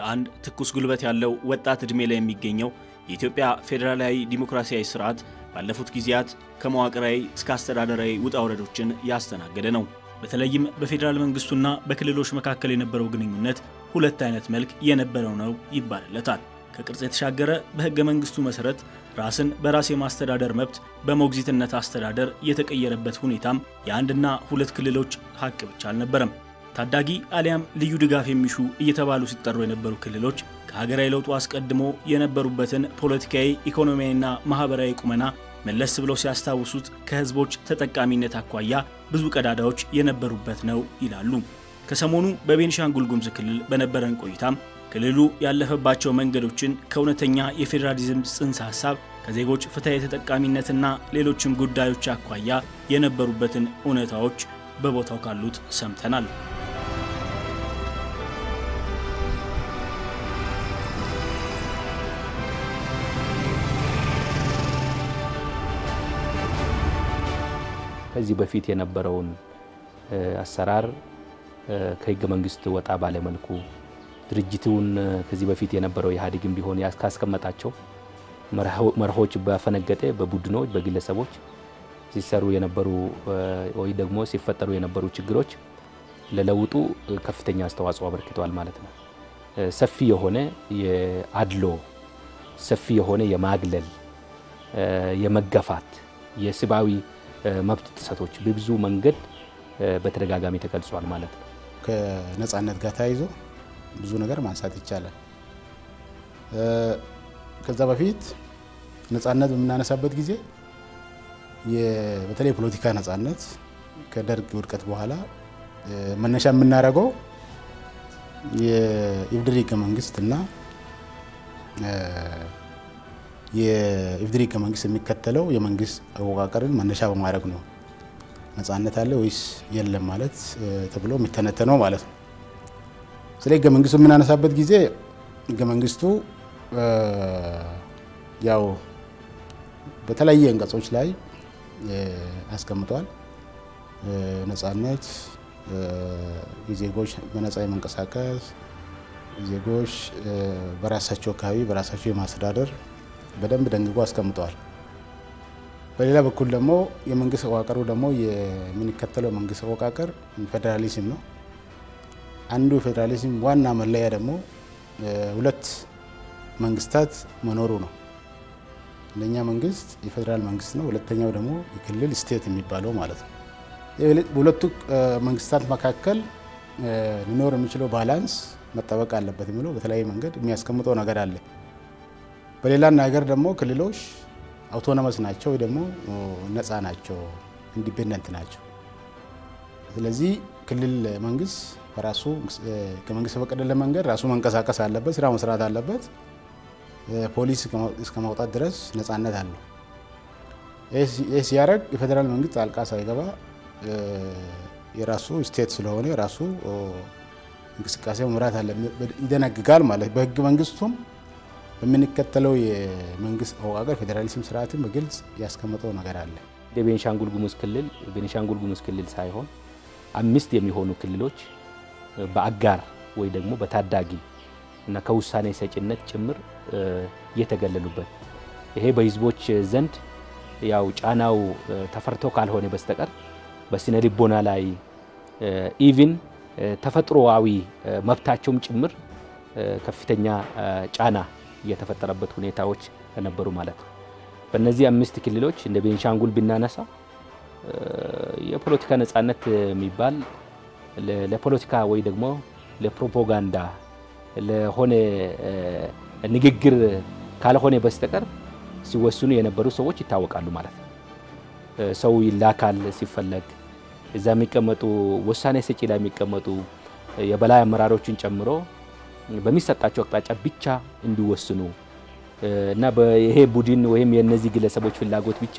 የአንድ ትኩስ ጉልበት ያለው ወጣት እድሜ ላይ የሚገኘው የኢትዮጵያ ፌደራላዊ ዲሞክራሲያዊ ስርዓት ባለፉት ጊዜያት ከመዋቅራዊ እስከ አስተዳደራዊ ውጣ ውረዶችን ያስተናገደ ነው። በተለይም በፌደራል መንግስቱና በክልሎች መካከል የነበረው ግንኙነት ሁለት አይነት መልክ የነበረው ነው ይባልለታል። ከቅርጽ የተሻገረ በህገ መንግስቱ መሰረት ራስን በራስ የማስተዳደር መብት በሞግዚትነት አስተዳደር የተቀየረበት ሁኔታም የአንድና ሁለት ክልሎች ሀቅ ብቻ አልነበረም። ታዳጊ አሊያም ልዩ ድጋፍ የሚሹ እየተባሉ ሲጠሩ የነበሩ ክልሎች ከሀገራዊ ለውጡ አስቀድሞ የነበሩበትን ፖለቲካዊ፣ ኢኮኖሚያዊና ማህበራዊ ቁመና መለስ ብለው ሲያስታውሱት ከህዝቦች ተጠቃሚነት አኳያ ብዙ ቀዳዳዎች የነበሩበት ነው ይላሉ። ከሰሞኑ በቤኒሻንጉል-ጉሙዝ ክልል በነበረን ቆይታም ክልሉ ያለፈባቸው መንገዶችን ከእውነተኛ የፌዴራሊዝም ጽንሰ ሐሳብ ከዜጎች ፍትሃዊ ተጠቃሚነትና ሌሎችም ጉዳዮች አኳያ የነበሩበትን እውነታዎች በቦታው ካሉት ሰምተናል። ከዚህ በፊት የነበረውን አሰራር ከህገ መንግስት ወጣ ባለ መልኩ ድርጅቱን ከዚህ በፊት የነበረው ኢህአዴግም ቢሆን ያስቀመጣቸው መርሆች በፈነገጠ በቡድኖች በግለሰቦች ሲሰሩ የነበሩ ወይ ደግሞ ሲፈጠሩ የነበሩ ችግሮች ለለውጡ ከፍተኛ አስተዋጽኦ አበርክተዋል ማለት ነው። ሰፊ የሆነ የአድሎ፣ ሰፊ የሆነ የማግለል፣ የመገፋት፣ የሰብአዊ መብት ጥሰቶች በብዙ መንገድ በተደጋጋሚ ተገልጿል ማለት ነው። ከነጻነት ጋር ተያይዞ ብዙ ነገር ማንሳት ይቻላል። ከዛ በፊት ነጻነት በምናነሳበት ጊዜ በተለይ ፖለቲካ ነጻነት ከደርግ ውድቀት በኋላ መነሻ የምናደርገው የኢፍድሪ ህገ መንግስትና የኢፍድሪ ህገ መንግስት የሚከተለው የመንግስት አወቃቀርን መነሻ በማድረግ ነው። ነጻነት አለ ወይስ የለም ማለት ተብሎ የሚተነተነው ማለት ነው። ስለ ህገ መንግስቱ የምናነሳበት ጊዜ ህገ መንግስቱ ያው በተለያየ አንቀጾች ላይ አስቀምጧል። ነጻነት፣ የዜጎች በነጻ የመንቀሳቀስ፣ ዜጎች በራሳቸው አካባቢ በራሳቸው የማስተዳደር በደንብ ደንግጎ አስቀምጧል። በሌላ በኩል ደግሞ የመንግስት አወቃቀሩ ደግሞ የምንከተለው መንግስት አወቃቀር ፌደራሊዝም ነው። አንዱ ፌደራሊዝም ዋና መለያ ደግሞ ሁለት መንግስታት መኖሩ ነው። አንደኛ መንግስት የፌደራል መንግስት ነው፣ ሁለተኛው ደግሞ የክልል ስቴት የሚባለው ማለት ነው። ሁለቱ መንግስታት መካከል ሊኖር የሚችለው ባላንስ መጠበቅ አለበት የሚለው በተለያየ መንገድ የሚያስቀምጠው ነገር አለ። በሌላ ነገር ደግሞ ክልሎች አውቶኖመስ ናቸው ወይ ደግሞ ነፃ ናቸው፣ ኢንዲፔንደንት ናቸው። ስለዚህ ክልል መንግስት በራሱ ከመንግስት በቀደለ መንገድ ራሱ መንቀሳቀስ አለበት፣ ስራ መስራት አለበት። ፖሊስ እስከ ማውጣት ድረስ ነፃነት አለው። ይህ ሲያደርግ የፌደራል መንግስት ጣልቃ ሳይገባ የራሱ ስቴት ስለሆነ የራሱ እንቅስቃሴ መምራት አለ ይደነግጋል ማለት በህገ መንግስቱም በምንከተለው የመንግስት አወቃቀር ፌደራሊዝም ስርዓትን በግልጽ ያስቀመጠው ነገር አለ። ቤኒሻንጉል-ጉሙዝ ክልል ሳይሆን 5 የሚሆኑ ክልሎች በአጋር ወይ ደግሞ በታዳጊ እና ከውሳኔ ሰጪነት ጭምር የተገለሉበት ይሄ በህዝቦች ዘንድ ያው ጫናው ተፈርቶ ካልሆነ በስተቀር በስነ ልቦና ላይ ኢቭን ተፈጥሮአዊ መብታቸውም ጭምር ከፍተኛ ጫና የተፈጠረበት ሁኔታዎች ነበሩ ማለት ነው። በእነዚህ 5 ክልሎች እንደ ቤኒሻንጉል ብናነሳ የፖለቲካ ነጻነት የሚባል ለፖለቲካ ወይ ደግሞ ለፕሮፓጋንዳ ለሆነ ንግግር ካልሆነ በስተቀር ሲወስኑ የነበሩ ሰዎች ይታወቃሉ ማለት ነው። ሰው ይላካል ሲፈለግ እዛ የሚቀመጡ ወሳኔ ሰጪ ላይ የሚቀመጡ የበላይ አመራሮችን ጨምሮ በሚሰጣቸው አቅጣጫ ብቻ እንዲወስኑ እና በይሄ ቡድን ወይም የነዚህ ግለሰቦች ፍላጎት ብቻ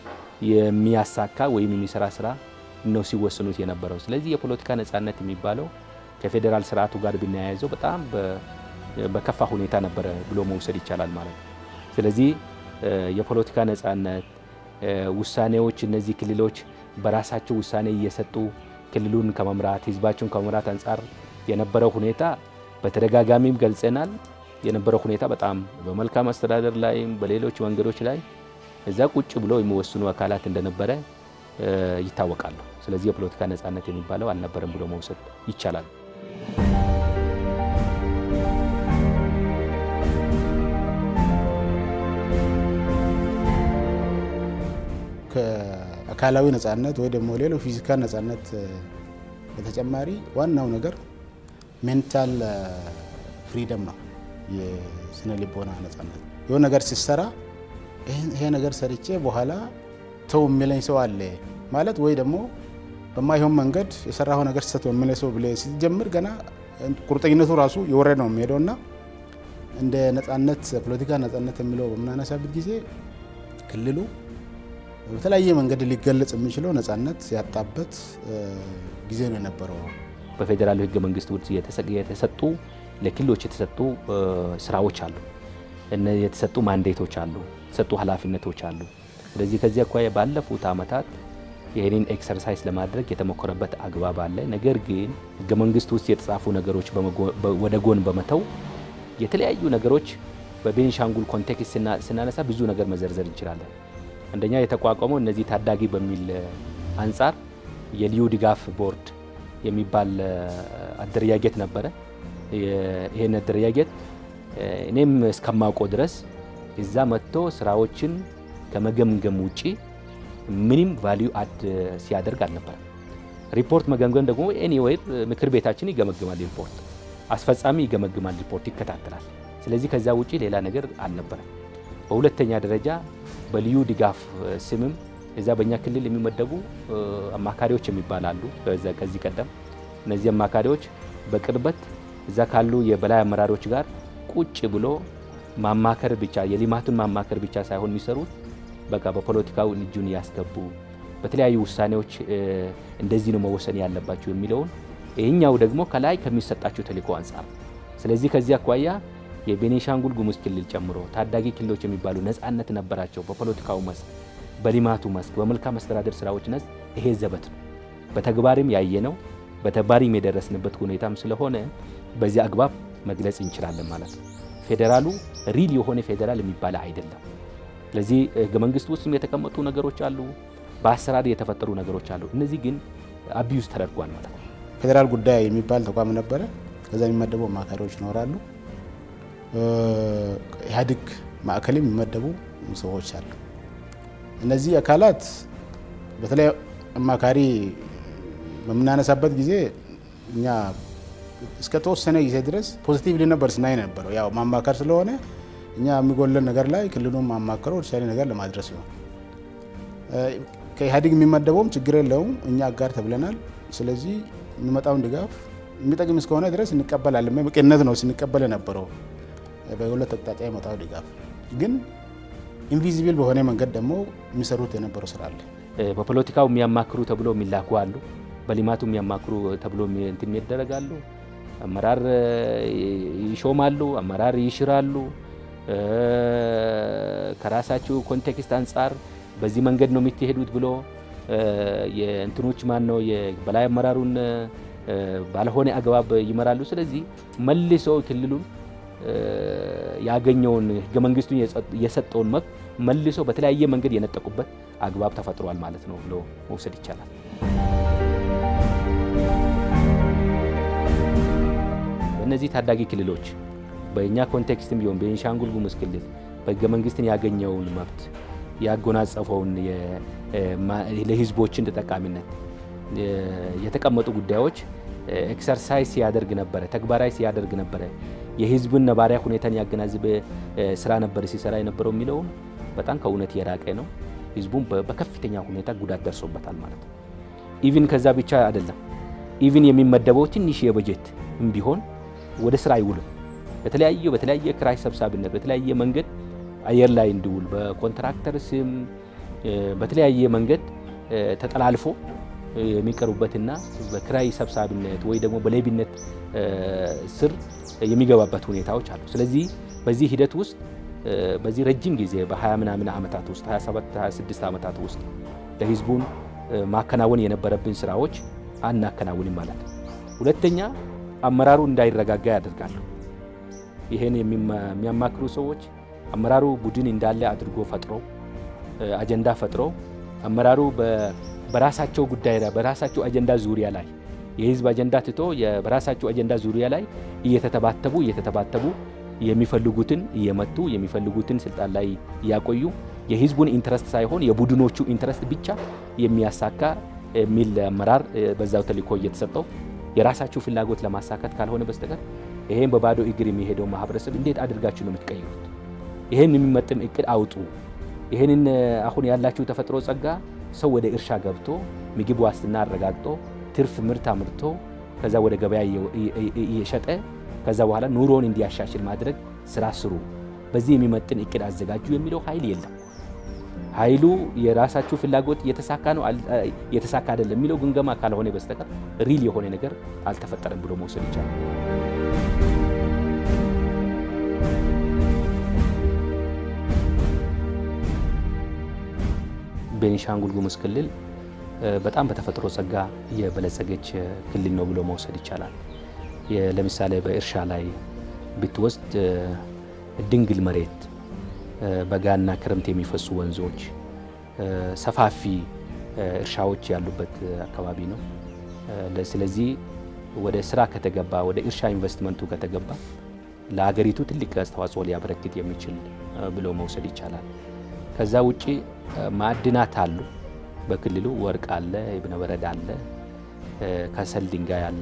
የሚያሳካ ወይም የሚሰራ ስራ ነው ሲወስኑት የነበረው። ስለዚህ የፖለቲካ ነጻነት የሚባለው ከፌደራል ስርዓቱ ጋር ቢናያይዘው በጣም በከፋ ሁኔታ ነበር ብሎ መውሰድ ይቻላል ማለት ነው። ስለዚህ የፖለቲካ ነጻነት ውሳኔዎች እነዚህ ክልሎች በራሳቸው ውሳኔ እየሰጡ ክልሉን ከመምራት ህዝባቸውን ከመምራት አንፃር የነበረው ሁኔታ በተደጋጋሚም ገልጸናል። የነበረው ሁኔታ በጣም በመልካም አስተዳደር ላይ በሌሎች መንገዶች ላይ እዛ ቁጭ ብሎ የሚወስኑ አካላት እንደነበረ ይታወቃሉ። ስለዚህ የፖለቲካ ነጻነት የሚባለው አልነበረም ብሎ መውሰድ ይቻላል። ከአካላዊ ነጻነት ወይ ደግሞ ሌሎች ፊዚካል ነጻነት በተጨማሪ ዋናው ነገር ሜንታል ፍሪደም ነው። የስነ ልቦና ነጻነት የሆነ ነገር ሲሰራ ይሄ ነገር ሰርቼ በኋላ ተው የሚለኝ ሰው አለ ማለት ወይ ደግሞ በማይሆን መንገድ የሰራው ነገር ሰጥ የሚለኝ ሰው ብለ ሲጀምር ገና ቁርጠኝነቱ ራሱ ይወረድ ነው የሚሄደውና እንደ ነጻነት ፖለቲካ ነጻነት የሚለው በመናነሳበት ጊዜ ክልሉ በተለያየ መንገድ ሊገለጽ የሚችለው ነጻነት ያጣበት ጊዜ ነው የነበረው። በፌደራል ህገ መንግስት ውስጥ የተሰጡ ለክልሎች የተሰጡ ስራዎች አሉ። እነ የተሰጡ ማንዴቶች አሉ፣ የተሰጡ ኃላፊነቶች አሉ። ስለዚህ ከዚህ አኳያ ባለፉት አመታት ይሄንን ኤክሰርሳይዝ ለማድረግ የተሞከረበት አግባብ አለ። ነገር ግን ህገ መንግስት ውስጥ የተጻፉ ነገሮች ወደ ጎን በመተው የተለያዩ ነገሮች በቤኒሻንጉል ኮንቴክስት ስናነሳ ብዙ ነገር መዘርዘር እንችላለን። አንደኛ የተቋቋመው እነዚህ ታዳጊ በሚል አንፃር የልዩ ድጋፍ ቦርድ የሚባል አደረጃጀት ነበረ። ይሄን አደረጃጀት እኔም እስከማውቀው ድረስ እዛ መጥቶ ስራዎችን ከመገምገም ውጪ ምንም ቫልዩ አድ ሲያደርግ አልነበረም። ሪፖርት መገምገም ደግሞ ኤኒዌይ ምክር ቤታችን ይገመግማል፣ ሪፖርት አስፈጻሚ ይገመግማል፣ ሪፖርት ይከታተላል። ስለዚህ ከዛ ውጪ ሌላ ነገር አልነበረም። በሁለተኛ ደረጃ በልዩ ድጋፍ ስምም እዛ በእኛ ክልል የሚመደቡ አማካሪዎች የሚባላሉ። ከዚህ ቀደም እነዚህ አማካሪዎች በቅርበት እዛ ካሉ የበላይ አመራሮች ጋር ቁጭ ብሎ ማማከር ብቻ የሊማቱን ማማከር ብቻ ሳይሆን የሚሰሩት በቃ በፖለቲካው እጁን ያስገቡ በተለያዩ ውሳኔዎች እንደዚህ ነው መወሰን ያለባቸው የሚለውን ይሄኛው ደግሞ ከላይ ከሚሰጣቸው ተልዕኮ አንፃር። ስለዚህ ከዚህ አኳያ የቤኒሻንጉል-ጉሙዝ ክልል ጨምሮ ታዳጊ ክልሎች የሚባሉ ነጻነት ነበራቸው። በፖለቲካው መስክ፣ በሊማቱ መስክ፣ በመልካም አስተዳደር ስራዎች ነስ ይሄ ዘበት ነው። በተግባርም ያየነው በተግባርም የደረስንበት ሁኔታም ስለሆነ በዚህ አግባብ መግለጽ እንችላለን ማለት ነው። ፌደራሉ ሪል የሆነ ፌደራል የሚባል አይደለም። ስለዚህ ህገ መንግስት ውስጥም የተቀመጡ ነገሮች አሉ፣ በአሰራር የተፈጠሩ ነገሮች አሉ። እነዚህ ግን አቢዩዝ ተደርጓል ማለት ነው። ፌደራል ጉዳይ የሚባል ተቋም ነበረ። ከዛ የሚመደቡ አማካሪዎች ይኖራሉ። ኢህአዴግ ማዕከልም የሚመደቡ ሰዎች አሉ። እነዚህ አካላት በተለይ አማካሪ በመናነሳበት ጊዜ እኛ እስከ ተወሰነ ጊዜ ድረስ ፖዚቲቭሊ ነበር ስናይ ነበር። ያው ማማከር ስለሆነ እኛ የሚጎለን ነገር ላይ ክልሉን ማማከረው ወደ ነገር ለማድረስ ነው። ከኢህአዴግ የሚመደበውም ችግር የለውም፣ እኛ አጋር ተብለናል። ስለዚህ የሚመጣውን ድጋፍ የሚጠቅም እስከሆነ ድረስ እንቀበላለን። መቀነት ነው ስንቀበል ነበረው። በሁለት አቅጣጫ የመጣው ድጋፍ ግን ኢንቪዚብል በሆነ መንገድ ደግሞ የሚሰሩት የነበረው ስራ አለ። በፖለቲካው የሚያማክሩ ተብሎ የሚላኩ አሉ፣ በሊማቱ የሚያማክሩ ተብሎ እንትን ይደረጋሉ። አመራር ይሾማሉ፣ አመራር ይሽራሉ። ከራሳቸው ኮንቴክስት አንፃር በዚህ መንገድ ነው የሚሄዱት ብሎ የእንትኖች ማን ነው የበላይ አመራሩን ባልሆነ አግባብ ይመራሉ። ስለዚህ መልሶ ክልሉን ያገኘውን ህገ መንግስቱን የሰጠውን መብት መልሶ በተለያየ መንገድ የነጠቁበት አግባብ ተፈጥሯል ማለት ነው ብሎ መውሰድ ይቻላል። በእነዚህ ታዳጊ ክልሎች በእኛ ኮንቴክስትም ቢሆን ቤኒሻንጉል-ጉሙዝ ክልል በህገ መንግስትን ያገኘውን መብት ያጎናጸፈውን ለህዝቦችን ተጠቃሚነት የተቀመጡ ጉዳዮች ኤክሰርሳይዝ ያደርግ ነበር፣ ተግባራዊ ያደርግ ነበር። የህዝቡን ነባሪያ ሁኔታን ያገናዝበ ስራ ነበር ሲሰራ የነበረው የሚለው በጣም ከእውነት የራቀ ነው። ህዝቡን በከፍተኛ ሁኔታ ጉዳት ደርሶበታል ማለት ነው። ኢቭን ከዛ ብቻ አይደለም፣ ኢቭን የሚመደበው ትንሽ የበጀት ቢሆን ወደ ስራ አይውልም። በተለያየ ክራይ ሰብሳቢነት በተለያየ መንገድ አየር ላይ እንዲውል በኮንትራክተር ስም በተለያየ መንገድ ተጠላልፎ የሚቀርቡበትና በክራይ ሰብሳቢነት ወይ ደግሞ በሌብነት ስር የሚገባበት ሁኔታዎች አሉ። ስለዚህ በዚህ ሂደት ውስጥ በዚህ ረጅም ጊዜ በ20 ምናምን አመታት ውስጥ 27 26 አመታት ውስጥ ለህዝቡን ማከናወን የነበረብን ስራዎች አናከናውንም ማለት ነው። ሁለተኛ አመራሩ እንዳይረጋጋ ያደርጋሉ። ይሄን የሚያማክሩ ሰዎች አመራሩ ቡድን እንዳለ አድርጎ ፈጥሮ አጀንዳ ፈጥሮ አመራሩ በራሳቸው ጉዳይ ላይ በራሳቸው አጀንዳ ዙሪያ ላይ የህዝብ አጀንዳ ትቶ በራሳቸው አጀንዳ ዙሪያ ላይ እየተተባተቡ የሚፈልጉትን እየመቱ የሚፈልጉትን ስልጣን ላይ ያቆዩ የህዝቡን ኢንትረስት ሳይሆን የቡድኖቹ ኢንትረስት ብቻ የሚያሳካ ሚል አመራር በዛው ተልእኮ እየተሰጠው የራሳቸው ፍላጎት ለማሳካት ካልሆነ በስተቀር ይሄን በባዶ እግር የሚሄደው ማህበረሰብ እንዴት አድርጋችሁ ነው የምትቀይሩት? ይሄን የሚመጥን እቅድ አውጡ። ይሄንን አሁን ያላችሁ ተፈጥሮ ጸጋ ሰው ወደ እርሻ ገብቶ ምግብ ዋስትና አረጋግጦ ትርፍ ምርት አምርቶ ከዛ ወደ ገበያ እየሸጠ ከዛ በኋላ ኑሮን እንዲያሻሽል ማድረግ ስራ ስሩ። በዚህ የሚመጥን እቅድ አዘጋጁ የሚለው ኃይል የለም። ኃይሉ የራሳችሁ ፍላጎት የተሳካ ነው የተሳካ አይደለም የሚለው ግምገማ ካልሆነ በስተቀር ሪል የሆነ ነገር አልተፈጠረም ብሎ መውሰድ ይቻላል። ቤኒሻንጉል-ጉሙዝ ክልል በጣም በተፈጥሮ ጸጋ የበለጸገች ክልል ነው ብሎ መውሰድ ይቻላል። ለምሳሌ በእርሻ ላይ ብትወስድ ድንግል መሬት በጋና ክረምት የሚፈሱ ወንዞች ሰፋፊ እርሻዎች ያሉበት አካባቢ ነው። ስለዚህ ወደ ስራ ከተገባ ወደ እርሻ ኢንቨስትመንቱ ከተገባ ለሀገሪቱ ትልቅ አስተዋጽኦ ሊያበረክት የሚችል ብሎ መውሰድ ይቻላል። ከዛ ውጪ ማዕድናት አሉ። በክልሉ ወርቅ አለ፣ እብነ በረድ አለ፣ ከሰል ድንጋይ አለ፣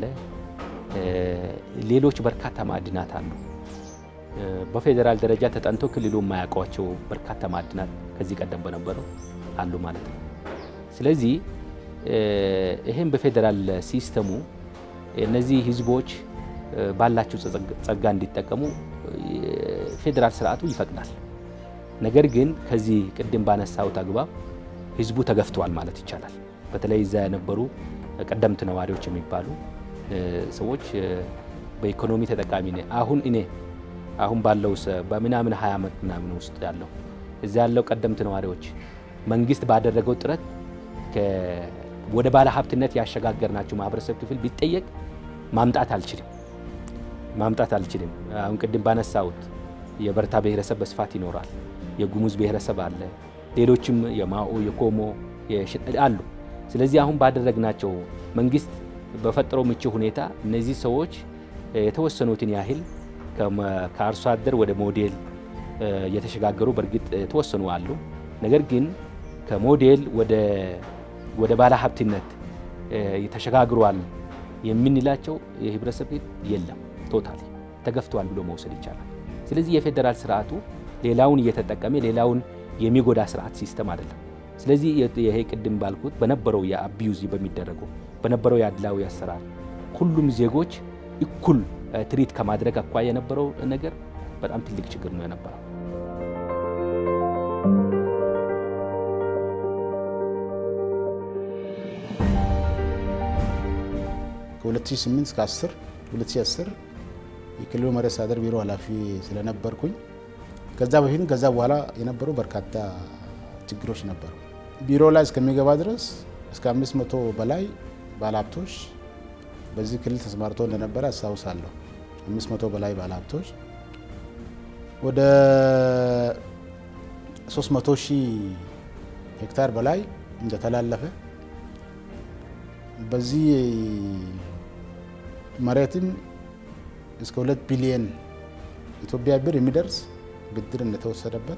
ሌሎች በርካታ ማዕድናት አሉ። በፌደራል ደረጃ ተጠንቶ ክልሉ የማያውቋቸው በርካታ ማዕድናት ከዚህ ቀደም በነበረው አሉ ማለት ነው። ስለዚህ ይሄን በፌደራል ሲስተሙ እነዚህ ህዝቦች ባላቸው ጸጋ እንዲጠቀሙ ፌደራል ስርዓቱ ይፈቅዳል። ነገር ግን ከዚህ ቅድም ባነሳውት አግባብ ህዝቡ ተገፍቷል ማለት ይቻላል። በተለይ እዛ የነበሩ ቀደምት ነዋሪዎች የሚባሉ ሰዎች በኢኮኖሚ ተጠቃሚ ነኝ አሁን ባለው በምናምን 20 ዓመት ምናምን ውስጥ ያለው እዛ ያለው ቀደምት ነዋሪዎች መንግስት ባደረገው ጥረት ወደ ባለ ሀብትነት ያሸጋገርናቸው ማህበረሰብ ክፍል ቢጠየቅ ማምጣት አልችልም። አሁን ቅድም ባነሳውት የበርታ ብሔረሰብ በስፋት ይኖራል። የጉሙዝ ብሔረሰብ አለ። ሌሎችም የማኦ የኮሞ አሉ። ስለዚህ አሁን ባደረግናቸው መንግስት በፈጠረው ምቹ ሁኔታ እነዚህ ሰዎች የተወሰኑትን ያህል ከአርሶ አደር ወደ ሞዴል የተሸጋገሩ በርግጥ ተወሰኑ አሉ። ነገር ግን ከሞዴል ወደ ባለ ሀብትነት የተሸጋግሯል የምንላቸው የህብረተሰብ የለም። ቶታሊ ተገፍተዋል ብሎ መውሰድ ይቻላል። ስለዚህ የፌደራል ስርዓቱ ሌላውን እየተጠቀመ ሌላውን የሚጎዳ ስርዓት ሲስተም አይደለም። ስለዚህ ይሄ ቅድም ባልኩት በነበረው የአቢዩዝ በሚደረገው በነበረው ያድላዊ አሰራር ሁሉም ዜጎች እኩል ትሪት ከማድረግ አኳያ የነበረው ነገር በጣም ትልቅ ችግር ነው የነበረው። ከ2008 እስከ 2010 የክልሉ መሬት አስተዳደር ቢሮ ኃላፊ ስለነበርኩኝ ከዛ በፊት ከዛ በኋላ የነበሩ በርካታ ችግሮች ነበሩ። ቢሮ ላይ እስከሚገባ ድረስ እስከ 500 በላይ ባለሀብቶች በዚህ ክልል ተሰማርተው እንደነበረ አስታውሳለሁ። 500 በላይ ባለሀብቶች ወደ 300,000 ሄክታር በላይ እንደተላለፈ በዚህ መሬትም እስከ 2 ቢሊዮን ኢትዮጵያ ብር የሚደርስ ብድር እንደተወሰደበት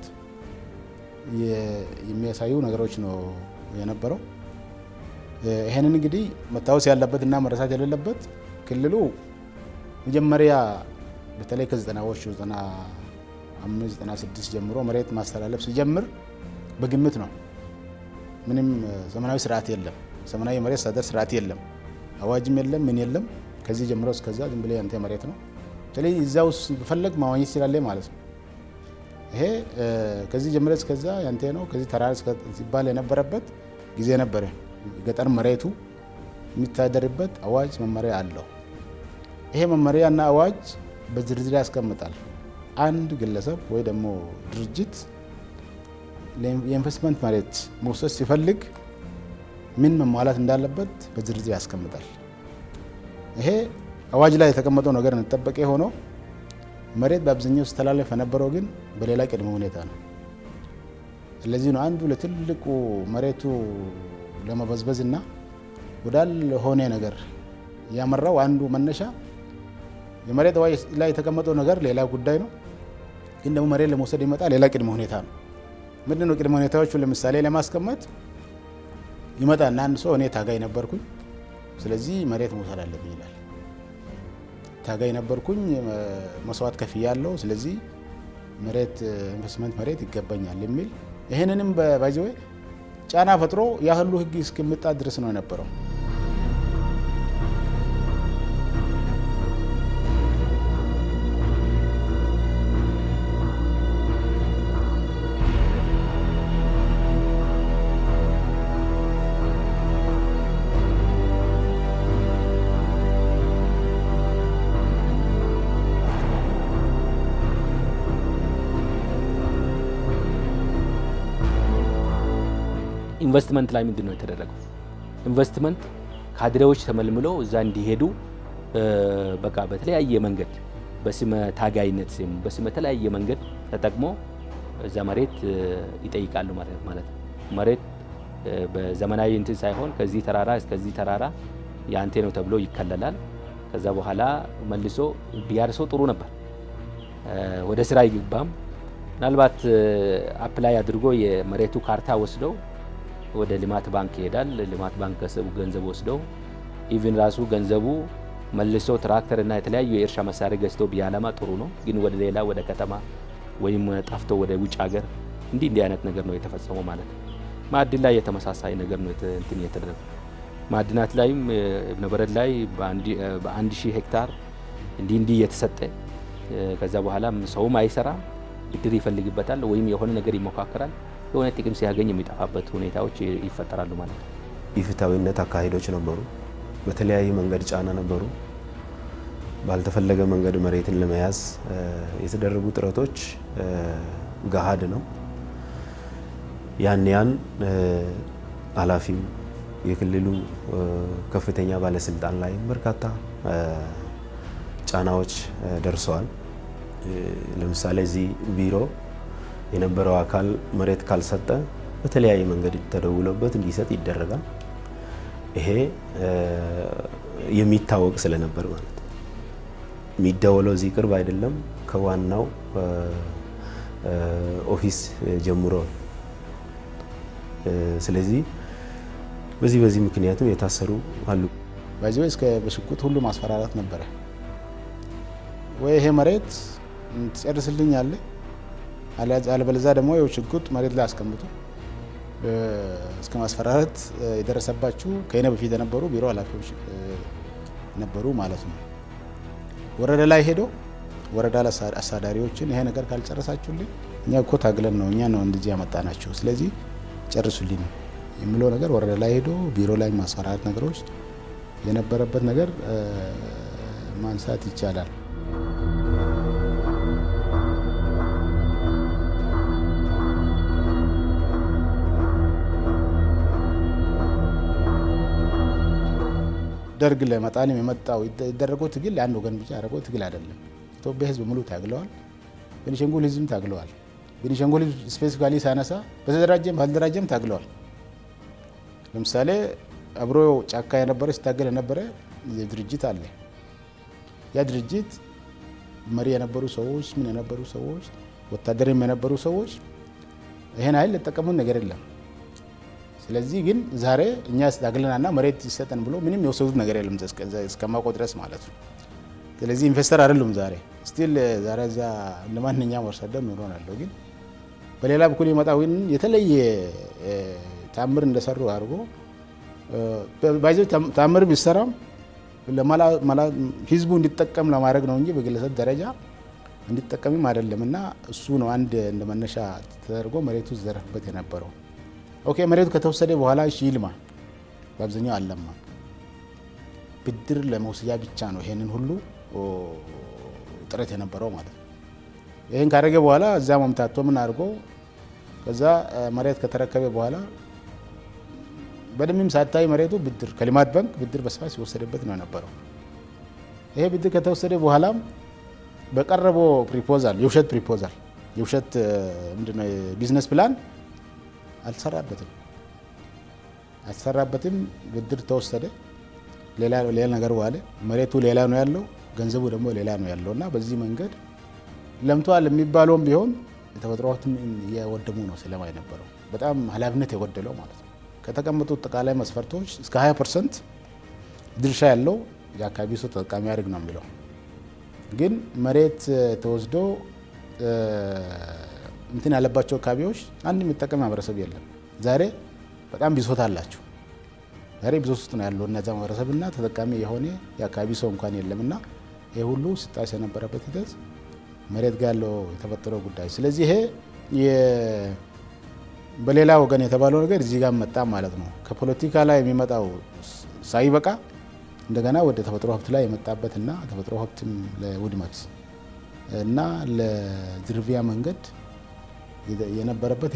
የሚያሳዩ ነገሮች ነው የነበረው። ይሄንን እንግዲህ መታወስ ያለበትና መረሳት የሌለበት ክልሉ መጀመሪያ በተለይ ከ90ዎቹ 95 96 ጀምሮ መሬት ማስተላለፍ ሲጀምር በግምት ነው። ምንም ዘመናዊ ስርዓት የለም። ዘመናዊ መሬት አስተዳደር ስርዓት የለም። አዋጅም የለም፣ ምን የለም። ከዚህ ጀምሮ እስከዛ ዝም ብሎ ያንተ መሬት ነው። ስለዚህ እዛው በፈለግ ማዋኘት ይችላል ማለት ነው። ይሄ ከዚህ ጀምሮ እስከዛ ያንተ ነው። ከዚህ ተራራ ሲባል የነበረበት ጊዜ ነበረ። ገጠር መሬቱ የሚታደርበት አዋጅ መመሪያ አለው። ይሄ መመሪያና አዋጅ በዝርዝር ያስቀምጣል። አንድ ግለሰብ ወይ ደግሞ ድርጅት ለኢንቨስትመንት መሬት መውሰድ ሲፈልግ ምን መሟላት እንዳለበት በዝርዝር ያስቀምጣል። ይሄ አዋጅ ላይ የተቀመጠው ነገር እንጠበቀ ሆኖ መሬት በአብዛኛው ተላልፈ ነበረው ግን በሌላ ቅድመ ሁኔታ ነው ስለዚህ ነው አንዱ ለትልቁ መሬቱ ለመበዝበዝና ወዳል ሆነ ነገር ያመራው አንዱ መነሻ የመሬት አዋጅ ላይ የተቀመጠው ነገር ሌላ ጉዳይ ነው ግን ደግሞ መሬት ለመውሰድ ይመጣ ሌላ ቅድመ ሁኔታ ነው ምንድነው ቅድመ ሁኔታዎቹ ለምሳሌ ለማስቀመጥ ይመጣና አንድ ሰው እኔ ታጋይ ነበርኩኝ ስለዚህ መሬት መውሰድ አለብኝ ይላል ታጋይ ነበርኩኝ መስዋዕት ከፍያለሁ ስለዚህ መሬት ኢንቨስትመንት መሬት ይገባኛል የሚል ይሄንንም በባይዘው ጫና ፈጥሮ ያህሉ ህግ እስከመጣ ድረስ ነው የነበረው ኢንቨስትመንት ላይ ምንድነው የተደረገው ኢንቨስትመንት ካድሬዎች ተመልምለው እዛ እንዲሄዱ በቃ በተለያየ መንገድ በስመ ታጋይነት በስመ ተለያየ መንገድ ተጠቅሞ እዛ መሬት ይጠይቃሉ ማለት መሬት በዘመናዊ እንትን ሳይሆን ከዚህ ተራራ እስከዚህ ተራራ ያንተ ነው ተብሎ ይከለላል ከዛ በኋላ መልሶ ቢያርሶ ጥሩ ነበር ወደ ስራ ይገባም ምናልባት አፕላይ አድርጎ የመሬቱ ካርታ ወስደው ወደ ልማት ባንክ ይሄዳል ልማት ባንክ ገንዘብ ወስደው ኢቭን ራሱ ገንዘቡ መልሶ ትራክተር እና የተለያዩ የእርሻ መሳሪያ ገዝተው ቢያለማ ጥሩ ነው ግን ወደ ሌላ ወደ ከተማ ወይም ጠፍቶ ወደ ውጭ ሀገር እንዲህ አይነት ነገር ነው የተፈጸመው ማለት ነው ማዕድን ላይ የተመሳሳይ ነገር ነው እንትን የተደረገው ማዕድናት ላይም ነበረድ ላይ በ1000 ሄክታር እንዲህ የተሰጠ ከዛ በኋላ ሰውም አይሰራ ብድር ይፈልግበታል ወይም የሆነ ነገር ይሞካከራል የሆነ ጥቅም ሲያገኝ የሚጣፋበት ሁኔታዎች ይፈጠራሉ ማለት ነው ኢፍታዊነት አካሄዶች ነበሩ በተለያየ መንገድ ጫና ነበሩ ባልተፈለገ መንገድ መሬትን ለመያዝ የተደረጉ ጥረቶች ጋሃድ ነው ያን አላፊም የክልሉ ከፍተኛ ባለስልጣን ላይ በርካታ ጫናዎች ደርሰዋል ለምሳሌ እዚህ ቢሮ የነበረው አካል መሬት ካልሰጠ በተለያየ መንገድ ተደውሎበት እንዲሰጥ ይደረጋል ይሄ የሚታወቅ ስለነበር ማለት የሚደወለው እዚህ ቅርብ አይደለም ከዋናው ኦፊስ ጀምሮ ስለዚህ በዚህ ምክንያቱም የታሰሩ አሉ ባይዘው እስከ በሽጉጥ ሁሉ ማስፈራራት ነበር ወይ ይሄ መሬት ጽርስልኝ አለ አለበለዚያ ደግሞ የሽጉጥ መሬት ላይ አስቀምጡ እስከ ማስፈራራት የደረሰባቸው ከኔ በፊት የነበሩ ቢሮ ኃላፊዎች ነበሩ ማለት ነው ወረዳ ላይ ሄዶ ወረዳ ላይ አሳዳሪዎችን ይሄ ነገር ካልጨረሳችሁልኝ እኛ እኮ ታግለን ነው እኛ ነው እንደዚህ ያመጣናችሁ ስለዚህ ጨርሱልኝ የሚለው ነገር ወረዳ ላይ ሄዶ ቢሮ ላይ ማስፈራራት ነገሮች የነበረበት ነገር ማንሳት ይቻላል ደርግ ለማጣንም የመጣው ይደረገው ትግል አንድ ወገን ብቻ ያደረገው ትግል አይደለም ኢትዮጵያ ህዝብ ሙሉ ታግለዋል ቤኒሻንጉል ህዝብ ታግለዋል ቤኒሻንጉል ስፔሲፊካሊ ሳነሳ በተደራጀም ባልደራጀም ታግለዋል ለምሳሌ አብሮ ጫካ የነበረ ሲታገል የነበረ ድርጅት አለ ያ ድርጅት መሪ የነበሩ ሰዎች ምን የነበሩ ሰዎች ወታደርም የነበሩ ሰዎች ይሄን አይል ተጠቀሙን ነገር የለም ስለዚህ ግን ዛሬ እኛ ስታግለናና መሬት ይሰጠን ብሎ ምንም የወሰዱት ነገር የለም እስከማቆ ድረስ ማለት ነው ስለዚህ ኢንቨስተር አይደሉም ዛሬ ስቲል ዛሬ እዛ እንደማንኛውም ወርሰደም ኖሮናል ግን በሌላ በኩል ይመጣው ግን የተለየ ታምር እንደሰሩ አድርጎ ባይዘው ታምር ቢሰራም ለማላ ህዝቡ እንዲጠቀም ለማድረግ ነው እንጂ በግለሰብ ደረጃ እንዲጠቀምም አይደለምና እሱ ነው አንድ እንደመነሻ ተደርጎ መሬቱ ዘረፍበት የነበረው ኦኬ መሬቱ ከተወሰደ በኋላ እሺ ይልማ በአብዛኛው አለማ ብድር ለመውሰያ ብቻ ነው ይሄንን ሁሉ ጥረት የነበረው ማለት ነው ይሄን ካረገ በኋላ እዛ መምታቶ ምን አድርጎ ከዛ መሬት ከተረከበ በኋላ በደምም ሳታይ መሬቱ ብድር ከልማት ባንክ ብድር በስፋት ሲወሰደበት ነው የነበረው ይሄ ብድር ከተወሰደ በኋላም በቀረበው ፕሮፖዛል የውሸት ምንድነው ቢዝነስ ፕላን አልሰራበትም ብድር ተወሰደ ሌላ ነገር ዋለ መሬቱ ሌላ ነው ያለው ገንዘቡ ደግሞ ሌላ ነው ያለውና በዚህ መንገድ ለምቷል የሚባለውም ቢሆን የተፈጥሮ ሀብትን እያወደሙ ነው ስለማይ ነበረው በጣም ኃላፊነት የጎደለው ማለት ነው ከተቀመጡት ጠቃላይ መስፈርቶች እስከ 20% ድርሻ ያለው የአካባቢው ሰው ተጠቃሚ ያድርግ ነው የሚለው ግን መሬት ተወስዶ እንትን ያለባቸው አካባቢዎች አንድ የሚጠቀም ማህበረሰብ የለም ዛሬ በጣም ቢሶት አላችሁ ዛሬ ቢሶት ውስጥ ነው ያለው እነዛ ማህበረሰብና ተጠቃሚ የሆነ የአካባቢ ሰው እንኳን የለምና ይሄ ሁሉ ሲጣስ የነበረበት ሂደት መሬት ጋር ያለው የተፈጠረው ጉዳይ ስለዚህ ይሄ በሌላ ወገን የተባለው ነገር እዚህ ጋር መጣ ማለት ነው ከፖለቲካ ላይ የሚመጣው ሳይበቃ እንደገና ወደ ተፈጥሮ ሀብት ላይ የመጣበትና ተፈጥሮ ሀብትም ለውድመት እና ለዝርፊያ መንገድ የነበረበት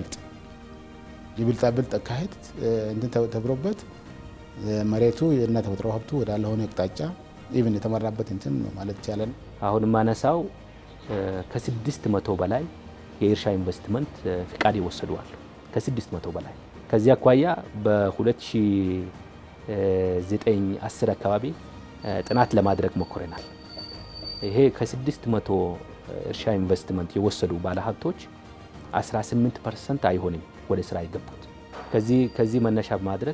ይብልጣብልጥ አካሄድ እንትን ተብሮበት መሬቱ እና ተፈጥሮ ሀብቱ ወደ አለሆነ አቅጣጫ ኢቭን የተመራበት እንትን ማለት ይቻላል አሁን ማነሳው ከ600 በላይ የእርሻ ኢንቨስትመንት ፍቃድ ይወሰዱዋል ከ600 በላይ ከዚያ አኳያ በ2009-10 አካባቢ ጥናት ለማድረግ ሞክረናል ይሄ ከ600 እርሻ ኢንቨስትመንት የወሰዱ ባለሀብቶች 18% አይሆንም ወደ ስራ ይገቡት ከዚህ መነሻ ማድረግ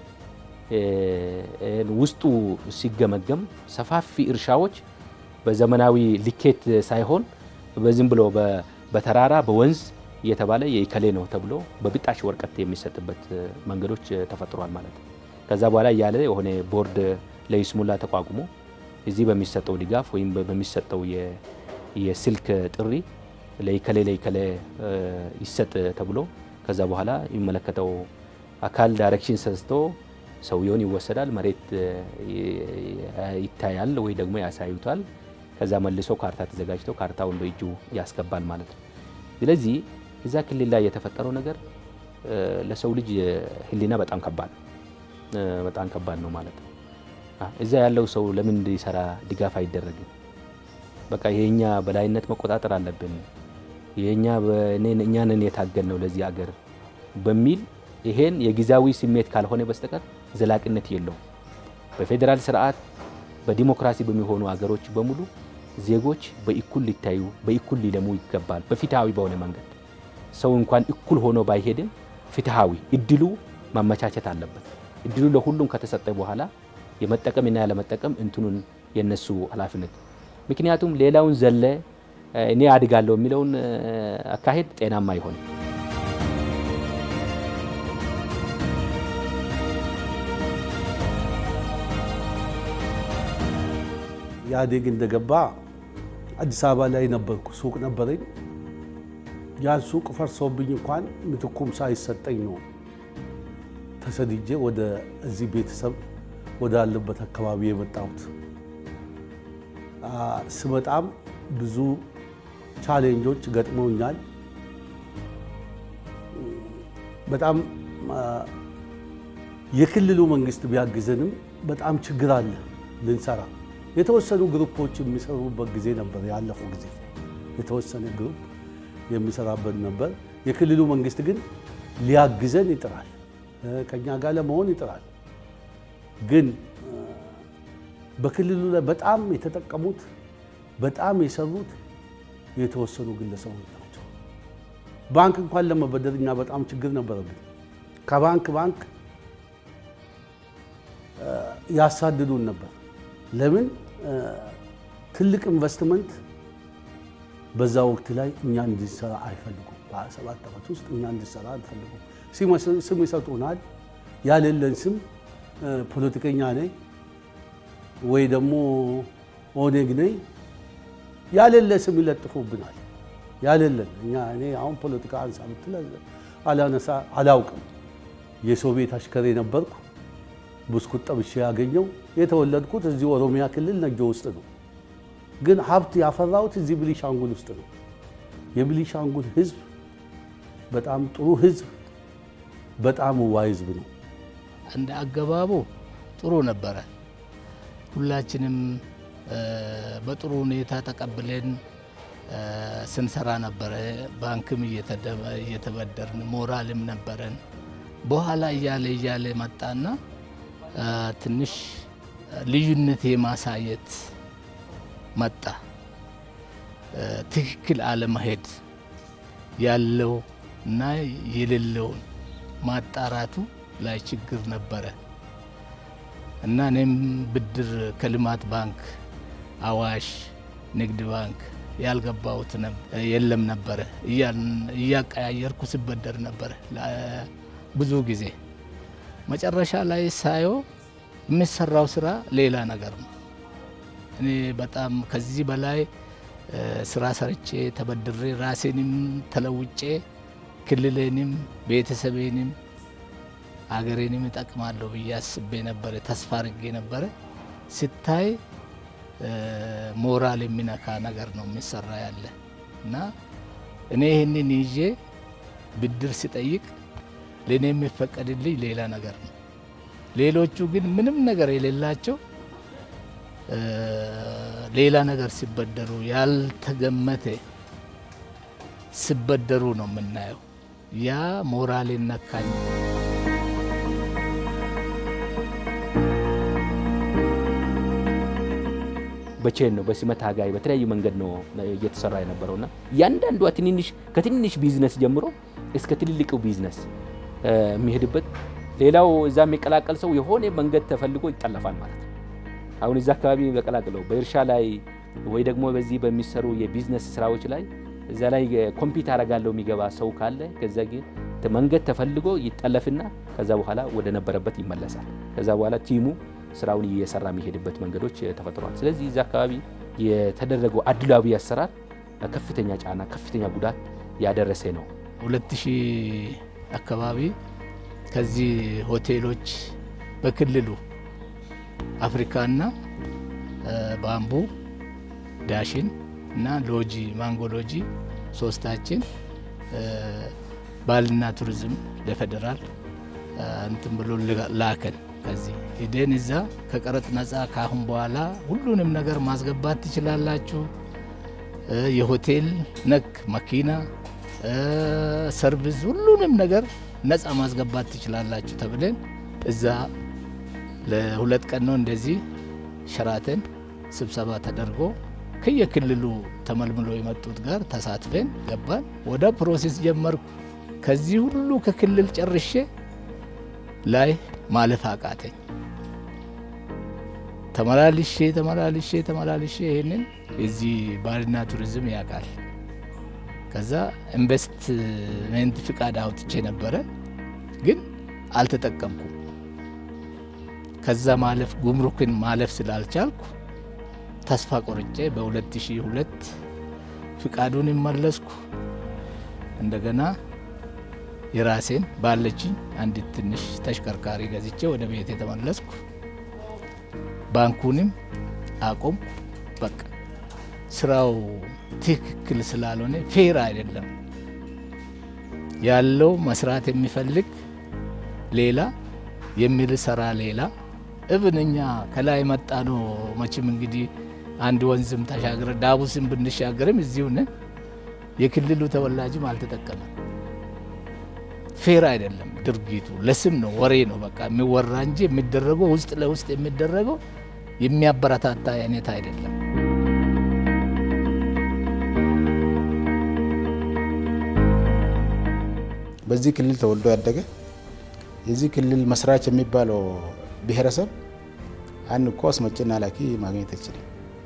ውስጡ ሲገመገም ሰፋፊ እርሻዎች በዘመናዊ ሊኬት ሳይሆን በዝም ብሎ በተራራ በወንዝ እየተባለ የኢከሌ ነው ተብሎ በብጣሽ ወርቀት የሚሰጥበት መንገዶች ተፈጥሯል ማለት ነው ከዛ በኋላ ያለ የሆነ ቦርድ ለይስሙላ ተቋቁሞ እዚህ በሚሰጠው ድጋፍ ወይም በሚሰጠው የስልክ ጥሪ ለኢከሌ ይሰጥ ተብሎ ከዛ በኋላ ይመለከተው አካል ዳይሬክሽን ሰስቶ ሰውየውን ይወሰዳል መሬት ይታያል ወይ ደግሞ ያሳዩታል ከዛ መልሶ ካርታ ተዘጋጅቶ ካርታውን በእጁ ያስገባል ማለት ነው ስለዚህ እዛ ክልል ላይ የተፈጠረው ነገር ለሰው ልጅ ህሊና በጣም ከባድ ነው ማለት ነው እዛ ያለው ሰው ለምን እንዲሰራ ድጋፍ አይደረግም በቃ የኛ በላይነት መቆጣጠር አለብን የኛ እኛንን የታገል ነው ለዚህ ሀገር በሚል ይሄን የጊዜያዊ ስሜት ካልሆነ በስተቀር ዘላቂነት የለው በፌደራል ስርዓት በዲሞክራሲ በሚሆኑ ሀገሮች በሙሉ ዜጎች በእኩል ሊታዩ በእኩል ሊለሙ ይገባል በፍትሃዊ በሆነ መንገድ ሰው እንኳን እኩል ሆኖ ባይሄድም ፍትሃዊ እድሉ ማመቻቸት አለበት እድሉ ለሁሉም ከተሰጠ በኋላ የመጠቀምና ያለመጠቀም እንትኑን የነሱ ኃላፊነት ምክንያቱም ሌላውን ዘለ እኔ አድጋለሁ የሚለውን አካሄድ ጤናማ አይሆንም ያዴግ እንደገባ አዲስ አበባ ላይ ነበርኩ ሱቅ ነበረኝ ያን ሱቅ ፈርሶብኝ እንኳን ምትኩም ሳይሰጠኝ ነው ተሰድጄ ወደ እዚህ ቤተሰብ ወደ አለበት አካባቢ የመጣሁት ስመጣም ብዙ ቻሌንጆች ገጥመውኛል በጣም የክልሉ መንግስት ቢያግዘንም በጣም ችግር አለ ልንሰራ የተወሰኑ ግሩፖች የሚሰሩበት ጊዜ ነበር ያለፈው ጊዜ የተወሰነ ግሩፕ የሚሰራበት ነበር የክልሉ መንግስት ግን ሊያግዘን ይጥራል ከኛ ጋር ለመሆን ይጥራል ግን በክልሉ ላይ በጣም የተጠቀሙት በጣም የሰሩት የተወሰኑ ግለሰቦች ናቸው ባንክ እንኳን ለመበደርኛ በጣም ችግር ነበረብን ከባንክ ያሳድዱን ነበር ለምን ትልቅ ኢንቨስትመንት በዛ ወቅት ላይ እኛ እንድንሰራ አይፈልጉም በ7 ዓመት ውስጥ እኛ እንድንሰራ አይፈልጉም ስም ይሰጡናል ያለለን ስም ፖለቲከኛ ነኝ ወይ ደግሞ ኦነግ ነኝ ያለለ ስም ይለጥፉብናል ያለለን እኔ አሁን ፖለቲካ አንሳብት አላነሳ አላውቅም የሶቪየት አሽከሬ ነበርኩ ብስኩት ጠብሼ ያገኘው የተወለድኩት እዚህ ኦሮሚያ ክልል ነጆ ውስጥ ነው ግን ሀብት ያፈራሁት እዚህ ቤኒሻንጉል ውስጥ ነው የቤኒሻንጉል ህዝብ በጣም ጥሩ ህዝብ በጣም ዋይ ህዝብ ነው እንደ አገባቡ ጥሩ ነበረ ሁላችንም በጥሩ ሁኔታ ተቀብለን ስንሰራ ነበር ባንክም እየተበደርን ሞራልም ነበረን በኋላ እያለ መጣና ትንሽ ልዩነት የማሳየት መጣ ትክክል አለመሄድ ያለው እና የሌለው ማጣራቱ ላይ ችግር ነበረ እና እኔም ብድር ከልማት ባንክ አዋሽ ንግድ ባንክ ያልገባውት የለም ነበር እያቀያየርኩ ስበደር ነበር ብዙ ጊዜ መጨረሻ ላይ ሳዮ የሚሰራው ስራ ሌላ ነገር ነው እኔ በጣም ከዚህ በላይ ስራ ሰርቼ ተበድሬ ራሴንም ተለውጬ ክልሌንም ቤተሰቤንም አገሬንም እጠቅማለሁ በያስቤ ነበር ተስፋ አድርጌ ነበር ሲታይ ሞራል የሚነካ ነገር ነው የሚሰራ ያለ እና እኔ ይሄንን ይዤ ብድር ሲጠይቅ ለኔ የሚፈቀድልኝ ሌላ ነገር ነው ሌሎቹ ግን ምንም ነገር የሌላቸው ሌላ ነገር ሲበደሩ ያልተገመተ ሲበደሩ ነው የምናየው ያ ሞራል ነካኝ በቼን ነው በሲመት አጋይ በተለያዩ መንገድ ነው እየተሰራ የነበረውና ያንዳንዱ ከትንሽ ቢዝነስ ጀምሮ እስከ ትልልቁ ቢዝነስ የሚሄድበት ሌላው እዛ የሚቀላቀል ሰው የሆነ መንገድ ተፈልጎ ይጠለፋል ማለት ነው አሁን እዛ አካባቢ በቀላቅለው በእርሻ ላይ ወይ ደግሞ በዚህ በሚሰሩ የቢዝነስ ስራዎች ላይ እዛ ላይ ኮምፒውተር አረጋለው የሚገባ ሰው ካለ ከዛ ግን መንገድ ተፈልጎ ይጠለፍና ከዛ በኋላ ወደ ነበረበት ይመለሳል ከዛ በኋላ ቲሙ ስራውን እየሰራ የሚሄድበት መንገዶች ተፈጥሯል ስለዚህ እዛ አካባቢ የተደረገው አድላዊ አሰራር ከፍተኛ ጫና ከፍተኛ ጉዳት ያደረሰ ነው 2000 አካባቢ ከዚህ ሆቴሎች በክልሉ አፍሪካና ባምቡ ዳሽን እና ሎጂ ማንጎ ሎጂ ሶስታችን ባልና ቱሪዝም ለፌደራል እንትን ብሎ ላከን ከዚህ ሄደን እዛ ከቀረጥ ነፃ ካሁን በኋላ ሁሉንም ነገር ማስገባት ትችላላችሁ የሆቴል ነክ መኪና ሰርቪስ ሁሉንም ነገር ነፃ ማስገባት ትችላላችሁ ተብለን እዛ ለሁለት ቀን ነው እንደዚህ ሸራተን ስብሰባ ተደርጎ ከየክልሉ ተመልምሎ የመጡት ጋር ተሳትፈን ገባን ወደ ፕሮሰስ ጀመርኩ ከዚህ ሁሉ ከክልል ጨርሼ ላይ ማለፍ አቃተኝ ተመላልሼ ይሄንን እዚህ ባልና ቱሪዝም ያቃል ከዛ ኢንቨስትመንት ፍቃድ አውጥቼ ነበር ግን አልተጠቀምኩም ከዛ ማለፍ ጉምሩክን ማለፍ ስላልቻልኩ ተስፋ ቆርጬ በ2002 ፍቃዱን መለስኩ እንደገና የራሴን ባለችኝ አንድ ትንሽ ተሽከርካሪ ገዝቼ ወደ ቤቴ ተመለስኩ ባንኩንም አቆም በቃ ስራው ትክክል ስላልሆነ ፌር አይደለም ያለው መስራት የሚፈልግ ሌላ የሚልሰራ ሌላ እብንኛ ከላይ መጣ ነው መቼም እንግዲህ አንድ ወንዝም ተሻገረ ዳቡስም ብንሻገርም እዚሁ ነን የክልሉ ተወላጅም አልተጠቀመም ፌር አይደለም ድርጊቱ ለስም ነው ወሬ ነው በቃ የሚወራ እንጂ የሚደረገው ውስጥ ለውስጥ የሚደረገው የሚያበረታታ አይነት አይደለም በዚህ ክልል ተወልዶ ያደገ የዚህ ክልል መስራች የሚባለው ብሔረሰብ አንድ ኮስ መጭና ላኪ ማግኘት ይችላል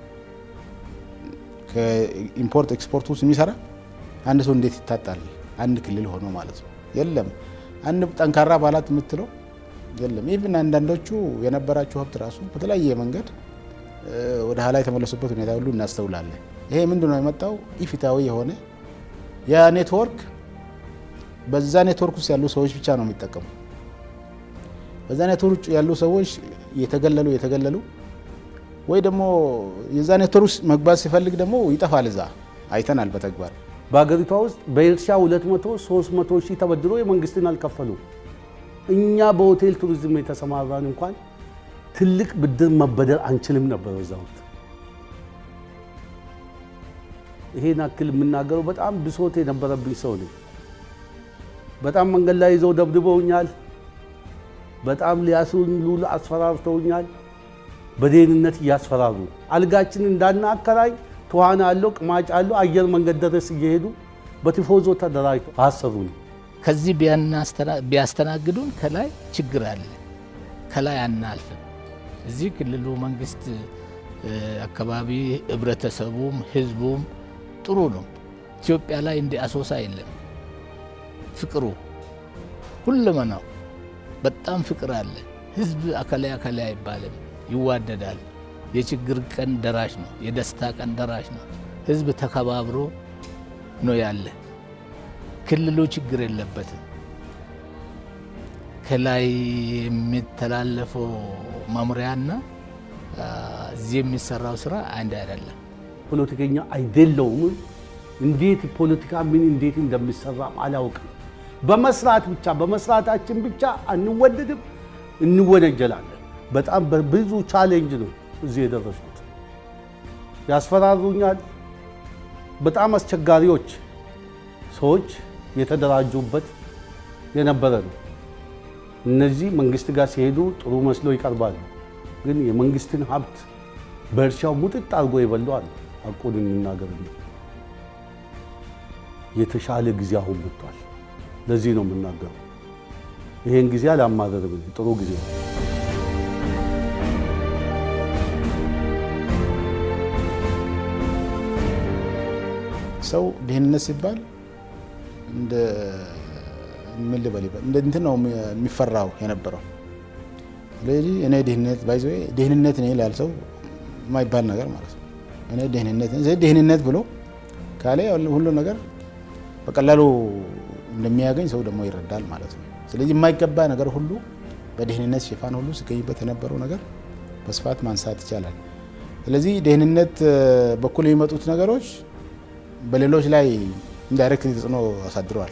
ከኢምፖርት ኤክስፖርት ውስጥ የሚሰራ አንድ ሰው እንዴት ይታጣል አንድ ክልል ሆኖ ማለት ነው የለም አንድ ጠንካራ ባላት የምትለው የለም ኢቭን አንዳንዶቹ የነበራቸው ሀብት ራሱ በተለያየ መንገድ ወደ ኋላ የተመለሱበት ሁኔታ ሁሉ እናስተውላለን ይሄ ምንድነው የመጣው ኢፍታዊ የሆነ ያ ኔትወርክ በዛ ኔትወርክ ውስጥ ያሉ ሰዎች ብቻ ነው የሚጠቀሙ በዛ ኔትወርክ ያሉ ሰዎች የተገለሉ ወይ ደግሞ የዛ ኔትወርክ ውስጥ መግባት ሲፈልግ ደግሞ ይጠፋል እዛ አይተናል በተግባር በአገሪቷ ውስጥ በእርሻ 200-300 ሺህ ተበድሮ የመንግስትን አልከፈሉ እኛ በሆቴል ቱሪዝም የተሰማራን እንኳን ትልቅ ብድር መበደር አንችልም ነበር እዛው ይሄን አክል የምናገረው በጣም ብሶት የነበረብኝ ሰው ነኝ። በጣም መንገድ ላይ ይዘው ደብድበውኛል። በጣም ሊያስሉሉ አስፈራርተውኛል። በደህንነት እያስፈራሩ አልጋችን እንዳናከራይ ተዋና አለው ቅማጭ አለው አየር መንገድ ድረስ እየሄዱ በቲፎዞ ተደራጅተው አሰሩኝ። ከዚህ ቢያስተናግዱን ከላይ ችግር አለ፣ ከላይ አናልፍም። እዚህ ክልሉ መንግስት አካባቢ ህብረተሰቡም ህዝቡም ጥሩ ነው። ኢትዮጵያ ላይ እንደ አሶሳ የለም። ፍቅሩ ሁሉመናው በጣም ፍቅር አለ። ህዝብ አከላይ አይባልም፣ ይዋደዳል። የችግር ቀን ደራሽ ነው፣ የደስታ ቀን ደራሽ ነው። ህዝብ ተከባብሮ ነው ያለ። ክልሉ ችግር የለበትም። ከላይ የሚተላለፈው መምሪያና እዚህ የሚሰራው ስራ አንድ አይደለም። ፖለቲከኛ አይደለውም። እንዴት ፖለቲካ ምን እንዴት እንደሚሰራ አላውቅም። በመስራት ብቻ በመስራታችን ብቻ አንወደድም፣ እንወነጀላለን። በጣም ብዙ ቻሌንጅ ነው እዚህ የደረስኩት። ያስፈራሩኛል። በጣም አስቸጋሪዎች ሰዎች የተደራጁበት የነበረ ነው። እነዚህ መንግስት ጋር ሲሄዱ ጥሩ መስሎ ይቀርባሉ፣ ግን የመንግስትን ሀብት በእርሻው ሙጥጥ አድርጎ ይበላዋል። አቆን እንናገር ነው። የተሻለ ጊዜ አሁን መጥቷል። ለዚህ ነው የምናገረው። ይሄን ጊዜ አላማረርም፣ ጥሩ ጊዜ ነው። ሰው ደህንነት ሲባል እንደ ምን ልበል እንደ እንትን ነው የሚፈራው የነበረው። ስለዚህ እኔ ደህንነት ነኝ ይላል ሰው የማይባል ነገር ማለት ነው። እኔ ደህንነት ብሎ ካለ ሁሉ ነገር በቀላሉ እንደሚያገኝ ሰው ደግሞ ይረዳል ማለት ነው። ስለዚህ የማይገባ ነገር ሁሉ በደህንነት ሽፋን ሁሉ ሲገኝበት የነበረው ነገር በስፋት ማንሳት ይቻላል። ስለዚህ ደህንነት በኩል የሚመጡት ነገሮች በሌሎች ላይ ኢንዳይሬክትሊ ተጽዕኖ አሳድረዋል።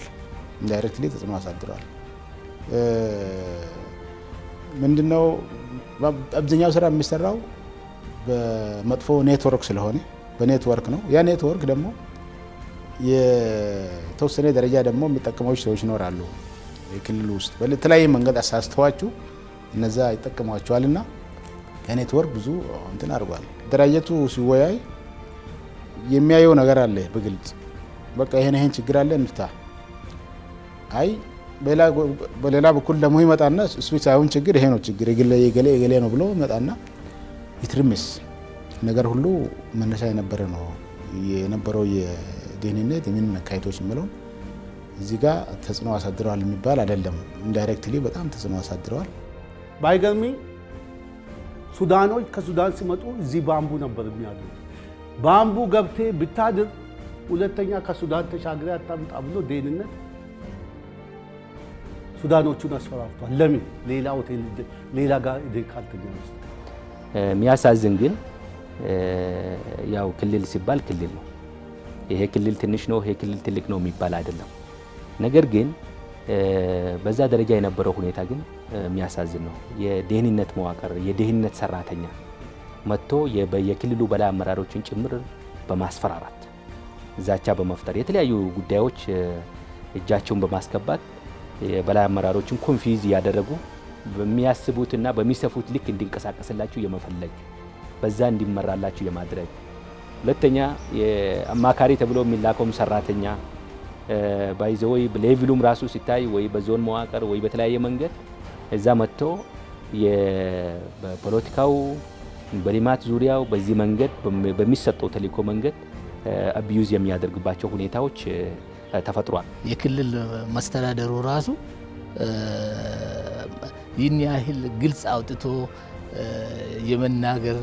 ምንድነው አብዛኛው ስራ የሚሰራው በመጥፎ ኔትወርክ ስለሆነ በኔትወርክ ነው። ያ ኔትወርክ ደግሞ የተወሰነ ደረጃ ደግሞ የሚጠቀሙ ሰዎች ይኖራሉ። የክልሉ ውስጥ በተለያየ መንገድ አሳስተዋችሁ እነዛ ይጠቀሟቸዋልና የኔትወርክ ብዙ እንትን አድርጓል። ደራጀቱ ሲወያይ የሚያየው ነገር አለ በግልጽ በቃ ይሄን ችግር አለ እንፍታ። አይ በሌላ በኩል ደግሞ ይመጣና እሱ ሳይሆን ችግር ይሄ ነው ችግር የገሌ ነው ብሎ ይመጣና ይትርምስ ነገር ሁሉ መነሻ የነበረው የደህንነት የምን አካይቶች ምለው እዚህ ጋር ተጽዕኖ አሳድረዋል የሚባል አይደለም። ኢንዳይሬክትሊ በጣም ተጽዕኖ አሳድረዋል። ባይገርሚ ሱዳኖች ከሱዳን ሲመጡ እዚህ ባምቡ ነበር የሚያድሩ። ባምቡ ገብቴ ብታድር ሁለተኛ ከሱዳን ተሻግረ አታምጣ ብሎ ደህንነት ሱዳኖቹን አስፈራርቷል። ለምን ሌላ ሆቴል ሌላ ጋር ካልተኛ ነው። የሚያሳዝን ግን ያው ክልል ሲባል ክልል ነው። ይሄ ክልል ትንሽ ነው፣ ይሄ ክልል ትልቅ ነው የሚባል አይደለም። ነገር ግን በዛ ደረጃ የነበረው ሁኔታ ግን የሚያሳዝን ነው። የደህንነት መዋቅር የደህንነት ሰራተኛ መጥቶ የክልሉ በላይ አመራሮችን ጭምር በማስፈራራት ዛቻ በመፍጠር የተለያዩ ጉዳዮች እጃቸውን በማስገባት የበላይ አመራሮችን ኮንፊውዝ ያደረጉ በሚያስቡትና በሚሰፉት ልክ እንዲንቀሳቀስላችሁ የመፈለግ በዛ እንዲመራላችሁ የማድረግ ሁለተኛ የአማካሪ ተብሎ የሚላከው ሰራተኛ ባይዘው በሌቭሉም ራሱ ሲታይ ወይ በዞን መዋቅር ወይ በተለያየ መንገድ እዛ መጥቶ በፖለቲካው በሊማት ዙሪያው በዚህ መንገድ በሚሰጠው ተልእኮ መንገድ አቢዩዝ የሚያደርግባቸው ሁኔታዎች ተፈጥሯል። የክልል መስተዳደሩ ራሱ ይህን ያህል ግልጽ አውጥቶ የመናገር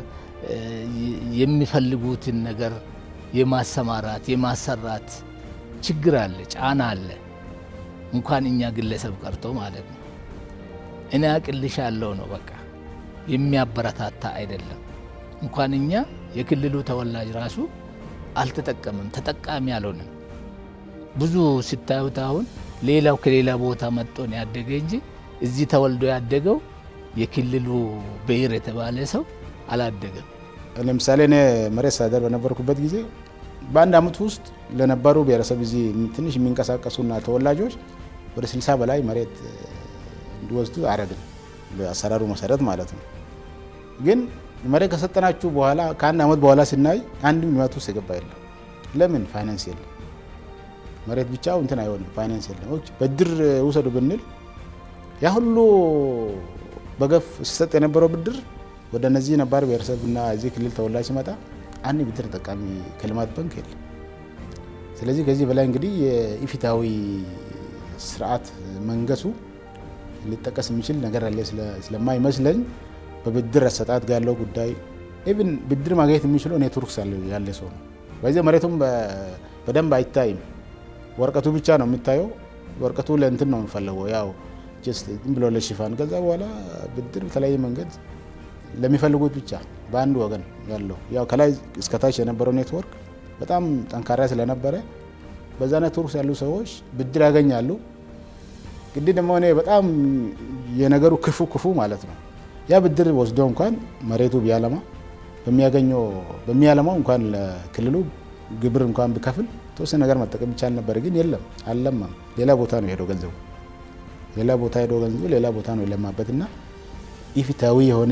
የሚፈልጉትን ነገር የማሰማራት የማሰራት ችግር አለ፣ ጫና አለ። እንኳን እኛ ግለሰብ ቀርቶ ማለት ነው። እኔ አቅልሻለሁ ነው በቃ የሚያበረታታ አይደለም። እንኳን እኛ የክልሉ ተወላጅ ራሱ አልተጠቀመም፣ ተጠቃሚ አልሆነም። ብዙ ሲታዩት አሁን ሌላው ከሌላ ቦታ መጥቶ ነው ያደገ እንጂ እዚህ ተወልዶ ያደገው የክልሉ ብሔር የተባለ ሰው አላደገም። ለምሳሌ እኔ መሬት ሳደር በነበርኩበት ጊዜ በአንድ አመት ውስጥ ለነበሩ ብሔረሰብ እዚህ ትንሽ የሚንቀሳቀሱና ተወላጆች ወደ 60 በላይ መሬት እንዲወስዱ አረግን በአሰራሩ መሰረት ማለት ነው። ግን መሬት ከሰጠናችሁ በኋላ ከአንድ አመት በኋላ ስናይ አንድም ልማት ውስጥ የገባ የለም። ለምን? ፋይናንስ የለም። መሬት ብቻው እንትን አይሆንም፣ ፋይናንስ የለም። ብድር ውሰዱ ብንል ያ ሁሉ በገፍ ሲሰጥ የነበረው ብድር ወደ እነዚህ ነባር ብሔረሰብና እዚህ ክልል ተወላጅ ሲመጣ አንድ ብድር ተጠቃሚ ከልማት ባንክ የለም። ስለዚህ ከዚህ በላይ እንግዲህ የኢፍትሃዊ ስርዓት መንገሱ ሊጠቀስ የሚችል ነገር አለ ስለማይመስለኝ በብድር አሰጣጥ ጋር ያለው ጉዳይ ኢቭን ብድር ማግኘት የሚችለው ኔትወርክስ ያለ ሰው ነው። በዚህ መሬቱም በደንብ አይታይም፣ ወርቀቱ ብቻ ነው የሚታየው። ወርቀቱ ለእንትን ነው የሚፈልገው ያው ጀስት ዝም ብሎ ለሽፋን። ከዛ በኋላ ብድር በተለያየ መንገድ ለሚፈልጉት ብቻ በአንድ ወገን ያለው ያው ከላይ እስከታች የነበረው ኔትወርክ በጣም ጠንካራ ስለነበረ በዛ ኔትወርክ ያሉ ሰዎች ብድር ያገኛሉ። ግድ ደግሞ እኔ በጣም የነገሩ ክፉ ማለት ነው ያ ብድር ወስዶ እንኳን መሬቱ ቢያለማ በሚያለማው እንኳን ለክልሉ ግብር እንኳን ቢከፍል ተወሰነ ነገር መጠቀም ይቻል ነበር። ግን የለም አለማም። ሌላ ቦታ ነው ሄዶ ገንዘቡ ሌላ ቦታ ነው የለማበትና ኢፍትሃዊ የሆነ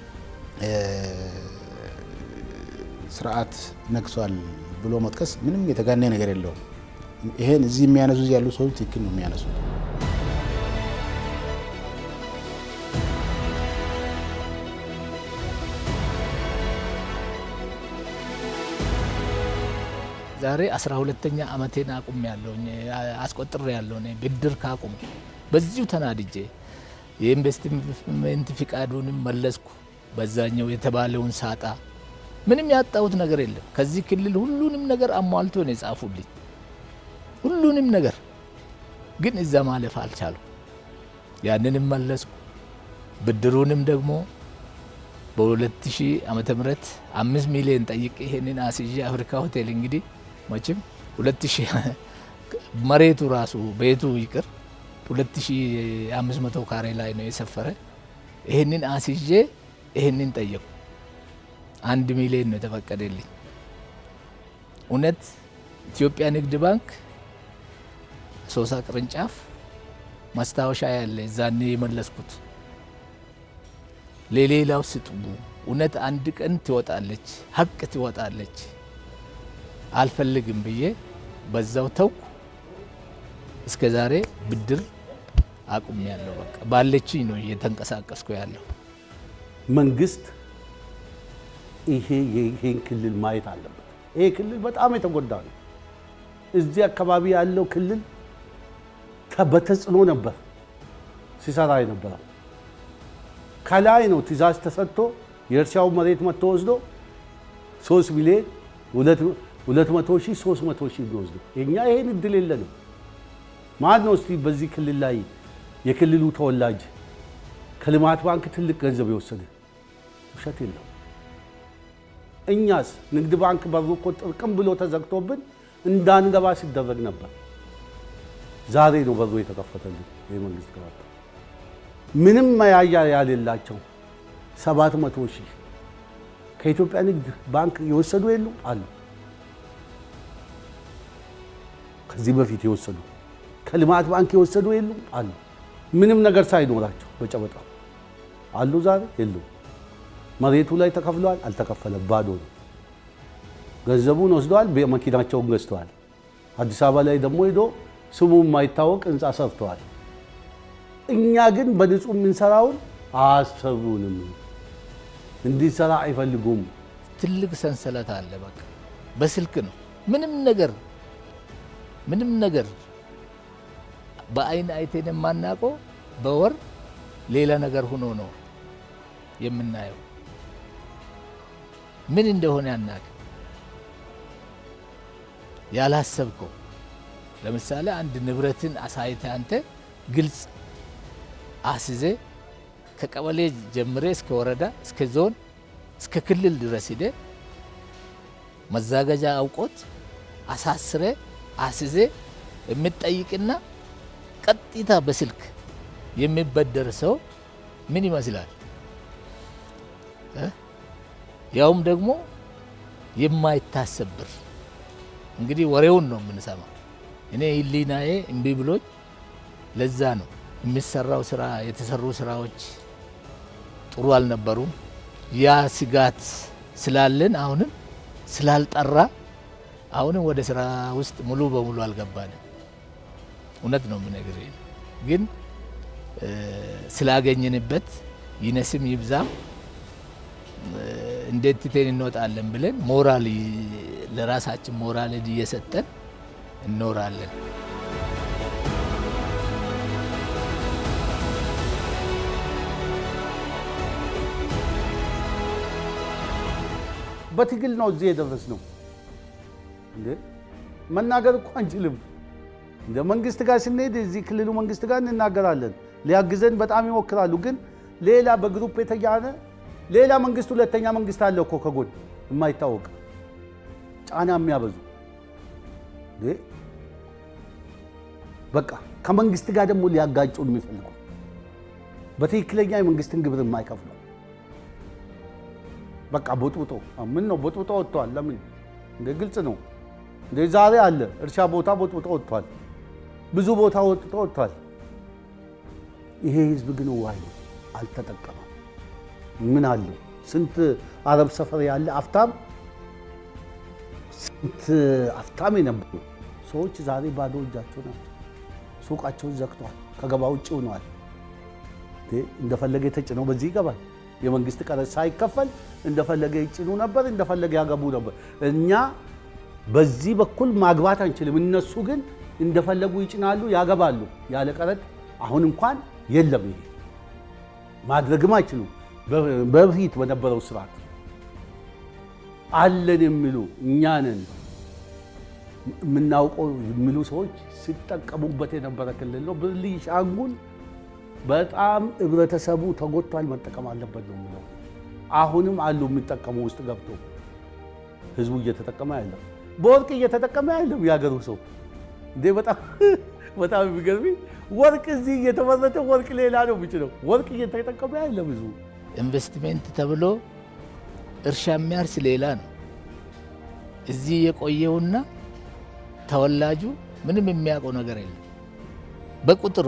ስርዓት ነግሷል ብሎ መጥቀስ ምንም የተጋነ ነገር የለውም። ይሄን እዚህ የሚያነሱ ያሉ ሰዎች ትክክል ነው የሚያነሱ። ዛሬ 12ኛ አመቴን አስቆጥሬ ያለው ነኝ ብድር ካቁም በዚሁ ተናድጄ የኢንቨስትመንት ፍቃዱንም መለስኩ። በዛኛው የተባለውን ሳጣ ምንም ያጣሁት ነገር የለም። ከዚህ ክልል ሁሉንም ነገር አሟልቶ ነው የጻፉልኝ ሁሉንም ነገር፣ ግን እዛ ማለፍ አልቻሉ። ያንንም መለስኩ። ብድሩንም ደግሞ በ2000 ዓመተ ምህረት 5 ሚሊዮን ጠይቄ ይሄንን አስይዤ አፍሪካ ሆቴል እንግዲህ መቼም 2000 መሬቱ ራሱ ቤቱ ይቅር 2500 ካሬ ላይ ነው የሰፈረ። ይሄንን አስይዤ ይሄንን ጠየቁ። 1 ሚሊዮን ነው ተፈቀደልኝ። እውነት ኢትዮጵያ ንግድ ባንክ ሶሳ ቅርንጫፍ ማስታወሻ ያለ ዛኔ የመለስኩት ለሌላው ስጡ። እውነት አንድ ቀን ትወጣለች፣ ሀቅ ትወጣለች። አልፈልግም ብዬ በዛው ተውኩ። እስከ ዛሬ ብድር አቁም ያለው በቃ ባለችኝ ነው እየተንቀሳቀስኩ ያለው። መንግስት ይሄን ክልል ማየት አለበት። ይሄ ክልል በጣም የተጎዳ ነው። እዚህ አካባቢ ያለው ክልል በተጽዕኖ ነበር ሲሰራ የነበረው። ከላይ ነው ትእዛዝ ተሰጥቶ የእርሻው መሬት መጥቶ ወስዶ 3 ሚሊዮን 200,000 300,000 ቢወስዱ የኛ ይሄን እድል የለንም። ማን ነው እስቲ በዚህ ክልል ላይ የክልሉ ተወላጅ ከልማት ባንክ ትልቅ ገንዘብ የወሰደ? ውሸት የለም። እኛስ ንግድ ባንክ በሩ እኮ ጥርቅም ብሎ ተዘግቶብን እንዳንገባ ሲደረግ ነበር። ዛሬ ነው በሩ የተከፈተልን። የመንግስት ገባ ምንም ማያያ ያለላቸው 700,000 ከኢትዮጵያ ንግድ ባንክ የወሰዱ የሉ አሉ። ከዚህ በፊት የወሰዱ ከልማት ባንክ የወሰዱ የሉ አሉ። ምንም ነገር ሳይኖራቸው በጨበጣ አሉ። ዛሬ የሉ። መሬቱ ላይ ተከፍሏል፣ አልተከፈለም፣ ባዶ ነው። ገንዘቡን ወስደዋል፣ መኪናቸውን ገዝተዋል። አዲስ አበባ ላይ ደግሞ ሄዶ ስሙ የማይታወቅ ህንጻ ሰርተዋል። እኛ ግን በንጹህ የምንሰራውን አሰሩንም እንዲሰራ አይፈልጉም። ትልቅ ሰንሰለት አለ። በቃ በስልክ ነው ምንም ነገር በአይን አይተን የማናውቀው በወር ሌላ ነገር ሆኖ ነው የምናየው። ምን እንደሆነ ያናቅ ያላሰብከው። ለምሳሌ አንድ ንብረትን አሳይተ አንተ ግልጽ አስይዘ ከቀበሌ ጀምሬ እስከ ወረዳ እስከ ዞን እስከ ክልል ድረስ ሄደ መዛገጃ አውቆት አሳስረ አስይዘ የምትጠይቅና ቀጥታ በስልክ የሚበደር ሰው ምን ይመስላል? ያውም ደግሞ የማይታሰብ ብር እንግዲህ ወሬውን ነው የምንሰማው። እኔ ህሊናዬ እምቢ ብሎኝ ለዛ ነው የሚሰራው ስራ የተሰሩ ስራዎች ጥሩ አልነበሩም። ያ ስጋት ስላለን አሁንም ስላልጠራ አሁንም ወደ ስራ ውስጥ ሙሉ በሙሉ አልገባንም። እውነት ነው የምነግርህ። ግን ስላገኘንበት ይነስም ይብዛም እንዴት ትተን እንወጣለን ብለን ሞራል ለራሳችን ሞራል እየሰጠን እንኖራለን። በትግል ነው እዚህ የደረስነው። እንዴ መናገር እኮ አንችልም። እንደ መንግስት ጋር ስንሄድ እዚህ ክልሉ መንግስት ጋር እንናገራለን። ሊያግዘን በጣም ይሞክራሉ። ግን ሌላ በግሩፕ የተያነ ሌላ መንግስት ሁለተኛ መንግስት አለ እኮ ከጎን የማይታወቅ ጫና የሚያበዙ በቃ ከመንግስት ጋር ደግሞ ሊያጋጩን የሚፈልጉ በትክክለኛ የመንግስትን ግብር የማይከፍሉ በቃ ቦጥቦጦ ምን ነው ቦጥቦጦ ወጥቷል። ለምን እንደ ግልጽ ነው። እንደ ዛሬ አለ እርሻ ቦታ ቦጥቦጦ ወጥቷል። ብዙ ቦታ ወጥቷል። ይሄ ህዝብ ግን ዋይ አልተጠቀመም። ምን አለ ስንት አረብ ሰፈር ያለ አፍታም ስንት አፍታም የነበሩ ሰዎች ዛሬ ባዶ እጃቸው ናቸው። ሱቃቸውን ዘግተዋል። ከገባ ውጭ ሆነዋል። እንደፈለገ ተጭነው በዚህ ይገባል። የመንግስት ቀረጥ ሳይከፈል እንደፈለገ ይጭኑ ነበር፣ እንደፈለገ ያገቡ ነበር። እኛ በዚህ በኩል ማግባት አንችልም። እነሱ ግን እንደፈለጉ ይጭናሉ፣ ያገባሉ ያለ ቀረጥ። አሁን እንኳን የለም። ይሄ ማድረግም አይችሉም። በፊት በነበረው ስርዓት አለን የሚሉ እኛንን የምናውቀው የሚሉ ሰዎች ሲጠቀሙበት የነበረ ክልል ነው። ቤኒሻንጉል በጣም ህብረተሰቡ ተጎድቷል፣ መጠቀም አለበት ነው የሚለው። አሁንም አሉ የሚጠቀሙ ውስጥ ገብቶ ህዝቡ እየተጠቀመ አይደለም። በወርቅ እየተጠቀመ አይደለም ያገሩ ሰው እንዴ! በጣም የሚገርም ወርቅ እዚህ እየተመረተ ወርቅ ሌላ ነው የሚችለው። ወርቅ እየተጠቀመ አይደለም ህዝቡ። ኢንቨስትመንት ተብሎ እርሻ የሚያርስ ሌላ ነው። እዚህ የቆየውና ተወላጁ ምንም የሚያውቀው ነገር የለም። በቁጥር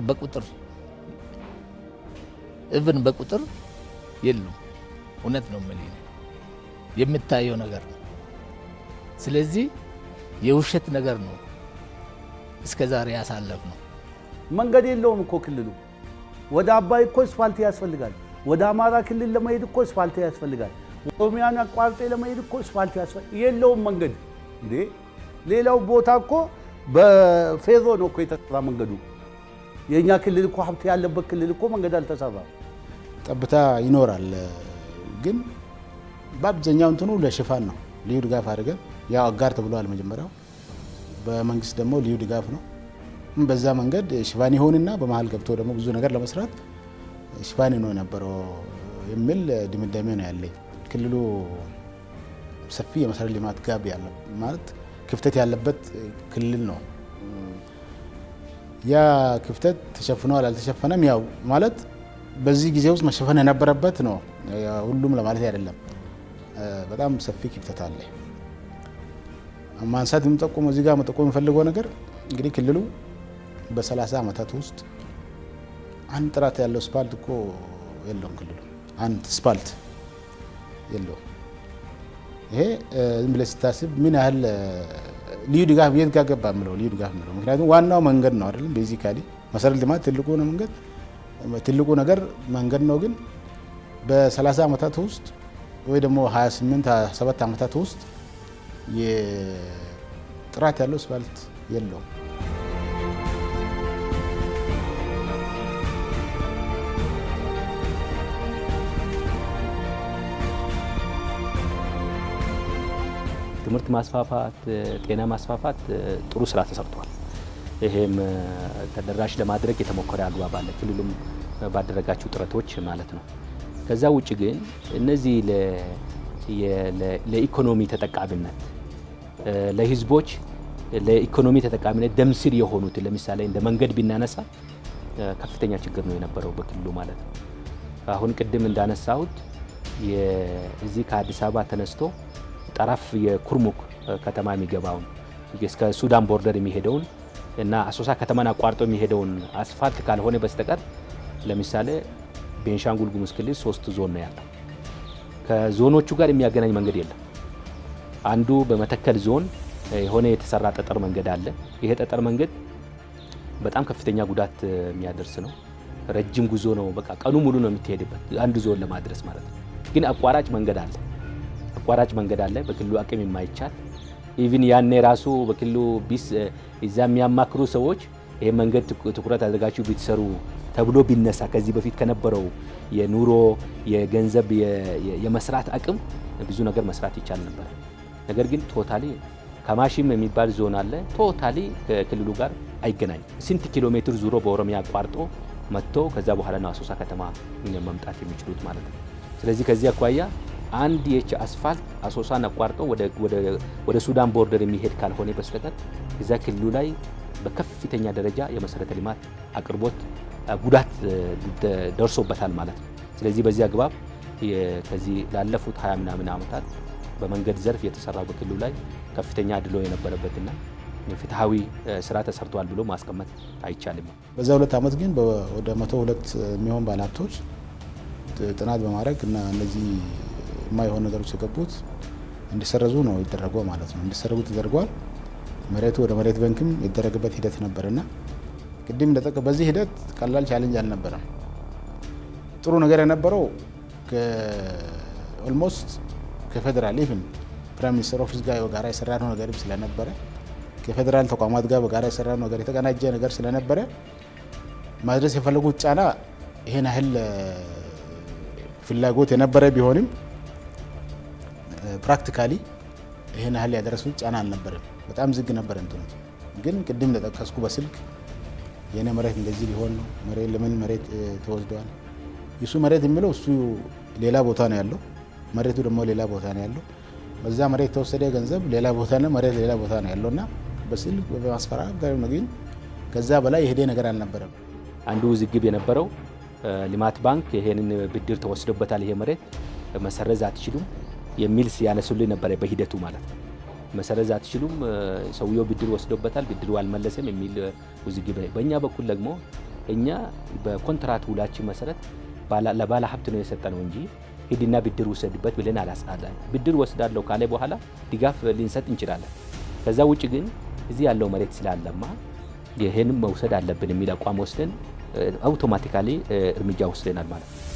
ኢቭን በቁጥር የሉም። እውነት ነው ማለት የምታየው ነገር ነው። ስለዚህ የውሸት ነገር ነው እስከዛሬ ያሳለፍነው። መንገድ የለውም እኮ ክልሉ። ወደ አባይ እኮ አስፋልት ያስፈልጋል። ወደ አማራ ክልል ለመሄድ እኮ አስፋልት ያስፈልጋል። ኦሮሚያን አቋርጦ ለመሄድ እኮ አስፋልት ያስፈልጋል። የለውም መንገድ እንዴ! ሌላው ቦታ እኮ በፌሮ ነው እኮ የተሰራ መንገዱ። የኛ ክልል እኮ ሀብት ያለበት ክልል እኮ መንገድ አልተሰራም። ጠብታ ይኖራል፣ ግን በአብዛኛው እንትኑ ለሽፋን ነው። ልዩ ድጋፍ አድርገን ያው አጋር ተብሏል መጀመሪያው። በመንግስት ደግሞ ልዩ ድጋፍ ነው። በዛ መንገድ ሽፋን ይሆንና በመሃል ገብቶ ደግሞ ብዙ ነገር ለመስራት ሽፋን ነው የነበረው የሚል ድምዳሜ ነው ያለኝ። ክልሉ ሰፊ የመሰረተ ልማት ጋብ ያለው ማለት ክፍተት ያለበት ክልል ነው። ያ ክፍተት ተሸፍኗል አልተሸፈነም ያው ማለት በዚህ ጊዜ ውስጥ መሸፈን የነበረበት ነው። ሁሉም ለማለት አይደለም። በጣም ሰፊ ክፍተት አለ። ማንሳት የምጠቁመው እዚህ ጋር መጠቆም የምፈልገው ነገር እንግዲህ ክልሉ በ30 ዓመታት ውስጥ አንድ ጥራት ያለው አስፋልት እኮ የለውም። ክልሉ አንድ አስፋልት የለውም። ይሄ ዝም ብለህ ስታስብ ምን ያህል ልዩ ድጋፍ የት ጋር ገባ የምለው ልዩ ድጋፍ ነው። ምክንያቱም ዋናው መንገድ ነው አይደለም። ቤዚካሊ መሰረተ ልማት ትልቁ ነው መንገድ ትልቁ ነገር መንገድ ነው። ግን በ30 ዓመታት ውስጥ ወይ ደግሞ 28 27 ዓመታት ውስጥ የጥራት ያለው አስፋልት የለውም። ትምህርት ማስፋፋት፣ ጤና ማስፋፋት ጥሩ ስራ ተሰርቷል። ይሄም ተደራሽ ለማድረግ የተሞከረ አግባብ አለ፣ ክልሉም ባደረጋቸው ጥረቶች ማለት ነው። ከዛ ውጭ ግን እነዚህ ለኢኮኖሚ ተጠቃሚነት ለህዝቦች ለኢኮኖሚ ተጠቃሚነት ደምስር የሆኑት ለምሳሌ እንደ መንገድ ቢናነሳ ከፍተኛ ችግር ነው የነበረው በክልሉ ማለት ነው። አሁን ቅድም እንዳነሳሁት እዚህ ከአዲስ አበባ ተነስቶ ጠራፍ የኩርሙክ ከተማ የሚገባው እስከ ሱዳን ቦርደር የሚሄደውን እና አሶሳ ከተማን አቋርጦ የሚሄደውን አስፋልት ካልሆነ በስተቀር ለምሳሌ ቤንሻንጉል-ጉሙዝ ክልል 3 ዞን ነው ያለው። ከዞኖቹ ጋር የሚያገናኝ መንገድ የለም። አንዱ በመተከል ዞን የሆነ የተሰራ ጠጠር መንገድ አለ። ይሄ ጠጠር መንገድ በጣም ከፍተኛ ጉዳት የሚያደርስ ነው። ረጅም ጉዞ ነው። በቃ ቀኑ ሙሉ ነው የምትሄድበት አንድ ዞን ለማድረስ ማለት ነው። ግን አቋራጭ መንገድ አለ በክልሉ አቅም የማይቻል ኢቭን ያኔ ራሱ በክልሉ ቢስ እዛ የሚያማክሩ ሰዎች ይሄ መንገድ ትኩረት አድርጋችሁ ቢትሰሩ ተብሎ ቢነሳ ከዚህ በፊት ከነበረው የኑሮ የገንዘብ የመስራት አቅም ብዙ ነገር መስራት ይቻል ነበር። ነገር ግን ቶታሊ ከማሽም የሚባል ዞን አለ ቶታሊ ከክልሉ ጋር አይገናኝ። ስንት ኪሎ ሜትር ዙሮ በኦሮሚያ አቋርጦ መጥቶ ከዛ በኋላ ነው አሶሳ ከተማ መምጣት የሚችሉት ማለት ነው። ስለዚህ ከዚህ አኳያ አንድ የች አስፋልት አሶሳን አቋርጦ ወደ ሱዳን ቦርደር የሚሄድ ካልሆነ በስተቀር እዛ ክልሉ ላይ በከፍተኛ ደረጃ የመሰረተ ልማት አቅርቦት ጉዳት ደርሶበታል ማለት ነው። ስለዚህ በዚህ አግባብ ከዚህ ላለፉት 20 ምናምን ዓመታት በመንገድ ዘርፍ የተሰራው በክልሉ ላይ ከፍተኛ ድሎ የነበረበትና ፍትሃዊ ስራ ተሰርቷል ብሎ ማስቀመጥ አይቻልም። በዛ 2 ዓመት ግን ወደ 102 የሚሆን ባለሀብቶች ጥናት በማድረግ እና እነዚህ የማይሆን ነገሮች የገቡት እንዲሰረዙ ነው የተደረገው ማለት ነው። እንዲሰረዙ ተደርጓል። መሬቱ ወደ መሬት ባንክም የተደረገበት ሂደት ነበርና ቅድም እንደጠቀ በዚህ ሂደት ቀላል ቻሌንጅ አልነበረም። ጥሩ ነገር የነበረው ኦልሞስት ከፌደራል ኢቭን ፕራይም ሚኒስተር ኦፊስ ጋር በጋራ የሰራነው ነገር ስለነበረ ከፌደራል ተቋማት ጋር በጋራ የሰራነው ነገር የተቀናጀ ነገር ስለነበረ ማድረስ የፈለጉት ጫና ይሄን ያህል ፍላጎት የነበረ ቢሆንም ፕራክቲካሊ ይሄን ያህል ያደረሱት ጫና አልነበረም። በጣም ዝግ ነበር እንትኑ። ግን ቅድም ለተጠቀስኩ በስልክ የኔ መሬት እንደዚህ ሊሆን ነው መሬት ለምን መሬት ተወስዷል ይሱ መሬት የሚለው እሱ ሌላ ቦታ ነው ያለው መሬቱ ደግሞ ሌላ ቦታ ነው ያለው በዛ መሬት ተወሰደ ገንዘብ ሌላ ቦታ ነው መሬት ሌላ ቦታ ነው ያለውና በስልክ በማስፈራራት ጋር ነው። ግን ከዛ በላይ የሄደ ነገር አልነበረም። አንዱ ዝግብ የነበረው ልማት ባንክ ይሄንን ብድር ተወስዶበታል ይሄ መሬት መሰረዝ አትችሉም የሚል ሲያነሱልኝ ነበር በሂደቱ ማለት ነው። መሰረዝ አትችሉም ሰውየው ብድር ወስዶበታል ብድሩ አልመለሰም የሚል ውዝግብ። በእኛ በኩል ደግሞ እኛ በኮንትራት ውላችን መሰረት ለባለ ሀብት ነው የሰጠነው እንጂ ሂድና ብድር ወሰድበት ብለን አላስአለን። ብድር ወስዳለው ካለ በኋላ ድጋፍ ልንሰጥ እንችላለን። ከዛ ውጪ ግን እዚህ ያለው መሬት ስላለማ ይሄንን መውሰድ አለብን የሚል አቋም ወስደን አውቶማቲካሊ እርምጃ ወስደናል ማለት ነው።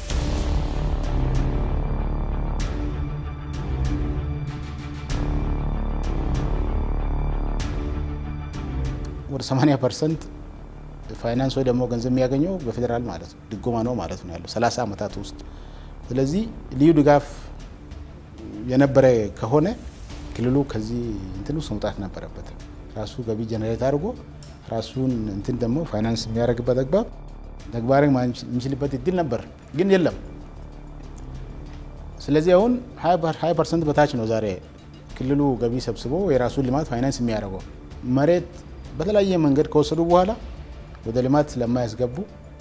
ወደ 80% ፋይናንስ ወይ ደግሞ ገንዘብ የሚያገኘው በፌደራል ማለት ነው ድጎማ ነው ማለት ነው ያለው 30 ዓመታት ውስጥ። ስለዚህ ልዩ ድጋፍ የነበረ ከሆነ ክልሉ ከዚህ እንትን ውስጥ መውጣት ነበረበት። ራሱ ገቢ ጀነሬት አድርጎ ራሱን እንትን ደግሞ ፋይናንስ የሚያደርግበት አግባብ ተግባራዊ የሚችልበት እድል ነበር፣ ግን የለም። ስለዚህ አሁን 20% በታች ነው ዛሬ ክልሉ ገቢ ሰብስቦ የራሱን ልማት ፋይናንስ የሚያደርገው። መሬት በተለያየ መንገድ ከወሰዱ በኋላ ወደ ልማት ለማያስገቡ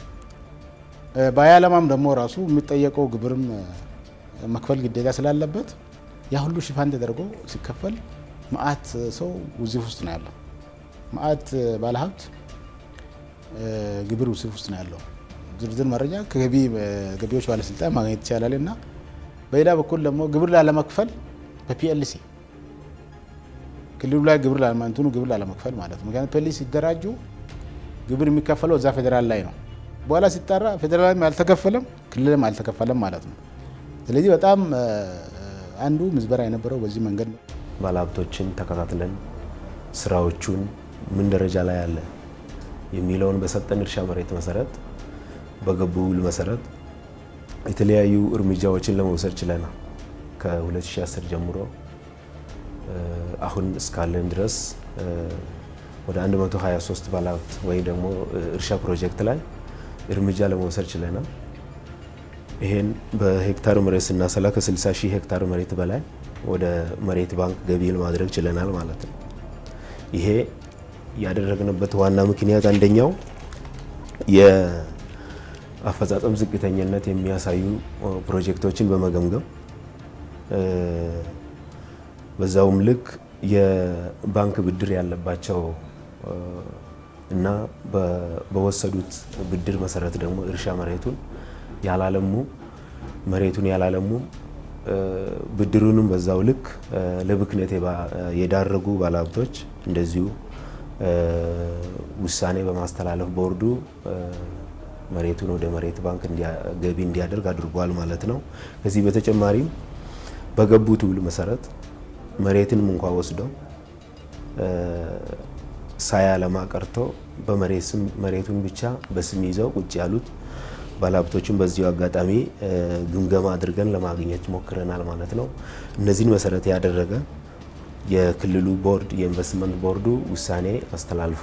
ባያለማም ደግሞ ራሱ የሚጠየቀው ግብርም መክፈል ግዴታ ስላለበት ያ ሁሉ ሽፋን ተደርጎ ሲከፈል ማአት ሰው ውዝፍ ውስጥ ነው ያለው። ማአት ባለሀብት ግብር ውዝፍ ውስጥ ነው ያለው። ዝርዝር መረጃ ከገቢዎች ባለስልጣን ማግኘት ይቻላልና በሌላ በኩል ደግሞ ግብር ላለመክፈል በፒኤልሲ ክልሉ ላይ ግብር ላለመክፈል ማለት ነው። ምክንያቱም ፒኤልሲ ሲደራጁ ግብር የሚከፈለው እዛ ፌደራል ላይ ነው። በኋላ ሲጣራ ፌደራልም አልተከፈለም ክልልም አልተከፈለም ማለት ነው። ስለዚህ በጣም አንዱ ምዝበራ የነበረው በዚህ መንገድ ነው። ባለሀብቶችን ተከታትለን ስራዎቹን ምን ደረጃ ላይ አለ የሚለውን በሰጠን እርሻ መሬት መሰረት በገቡ ውል መሰረት የተለያዩ እርምጃዎችን ለመውሰድ ችለናል። ከ2010 ጀምሮ አሁን እስካለን ድረስ ወደ 123 ባለሀብት ወይ ደግሞ እርሻ ፕሮጀክት ላይ እርምጃ ለመውሰድ ችለናል። ይሄን በሄክታር መሬት ስናሰላ ከ60 ሺህ ሄክታር መሬት በላይ ወደ መሬት ባንክ ገቢ ለማድረግ ችለናል ማለት ነው። ይሄ ያደረግንበት ዋና ምክንያት አንደኛው የአፈጻጸም ዝቅተኝነት የሚያሳዩ ፕሮጀክቶችን በመገምገም በዛውም ልክ የባንክ ብድር ያለባቸው እና በወሰዱት ብድር መሰረት ደግሞ እርሻ መሬቱን ያላለሙ ብድሩንም በዛው ልክ ለብክነት የዳረጉ ባለሀብቶች እንደዚሁ ውሳኔ በማስተላለፍ ቦርዱ መሬቱን ወደ መሬት ባንክ ገቢ እንዲያደርግ አድርጓል ማለት ነው። ከዚህ በተጨማሪም በገቡት ውል መሰረት መሬትን እንኳን ወስደው ሳያለማ ቀርቶ በመሬት ስም መሬቱን ብቻ በስም ይዘው ቁጭ ያሉት ባለሀብቶችን በዚሁ አጋጣሚ ግምገማ አድርገን ለማግኘት ሞክረናል ማለት ነው። እነዚህን መሰረት ያደረገ የክልሉ ቦርድ የኢንቨስትመንት ቦርዱ ውሳኔ አስተላልፎ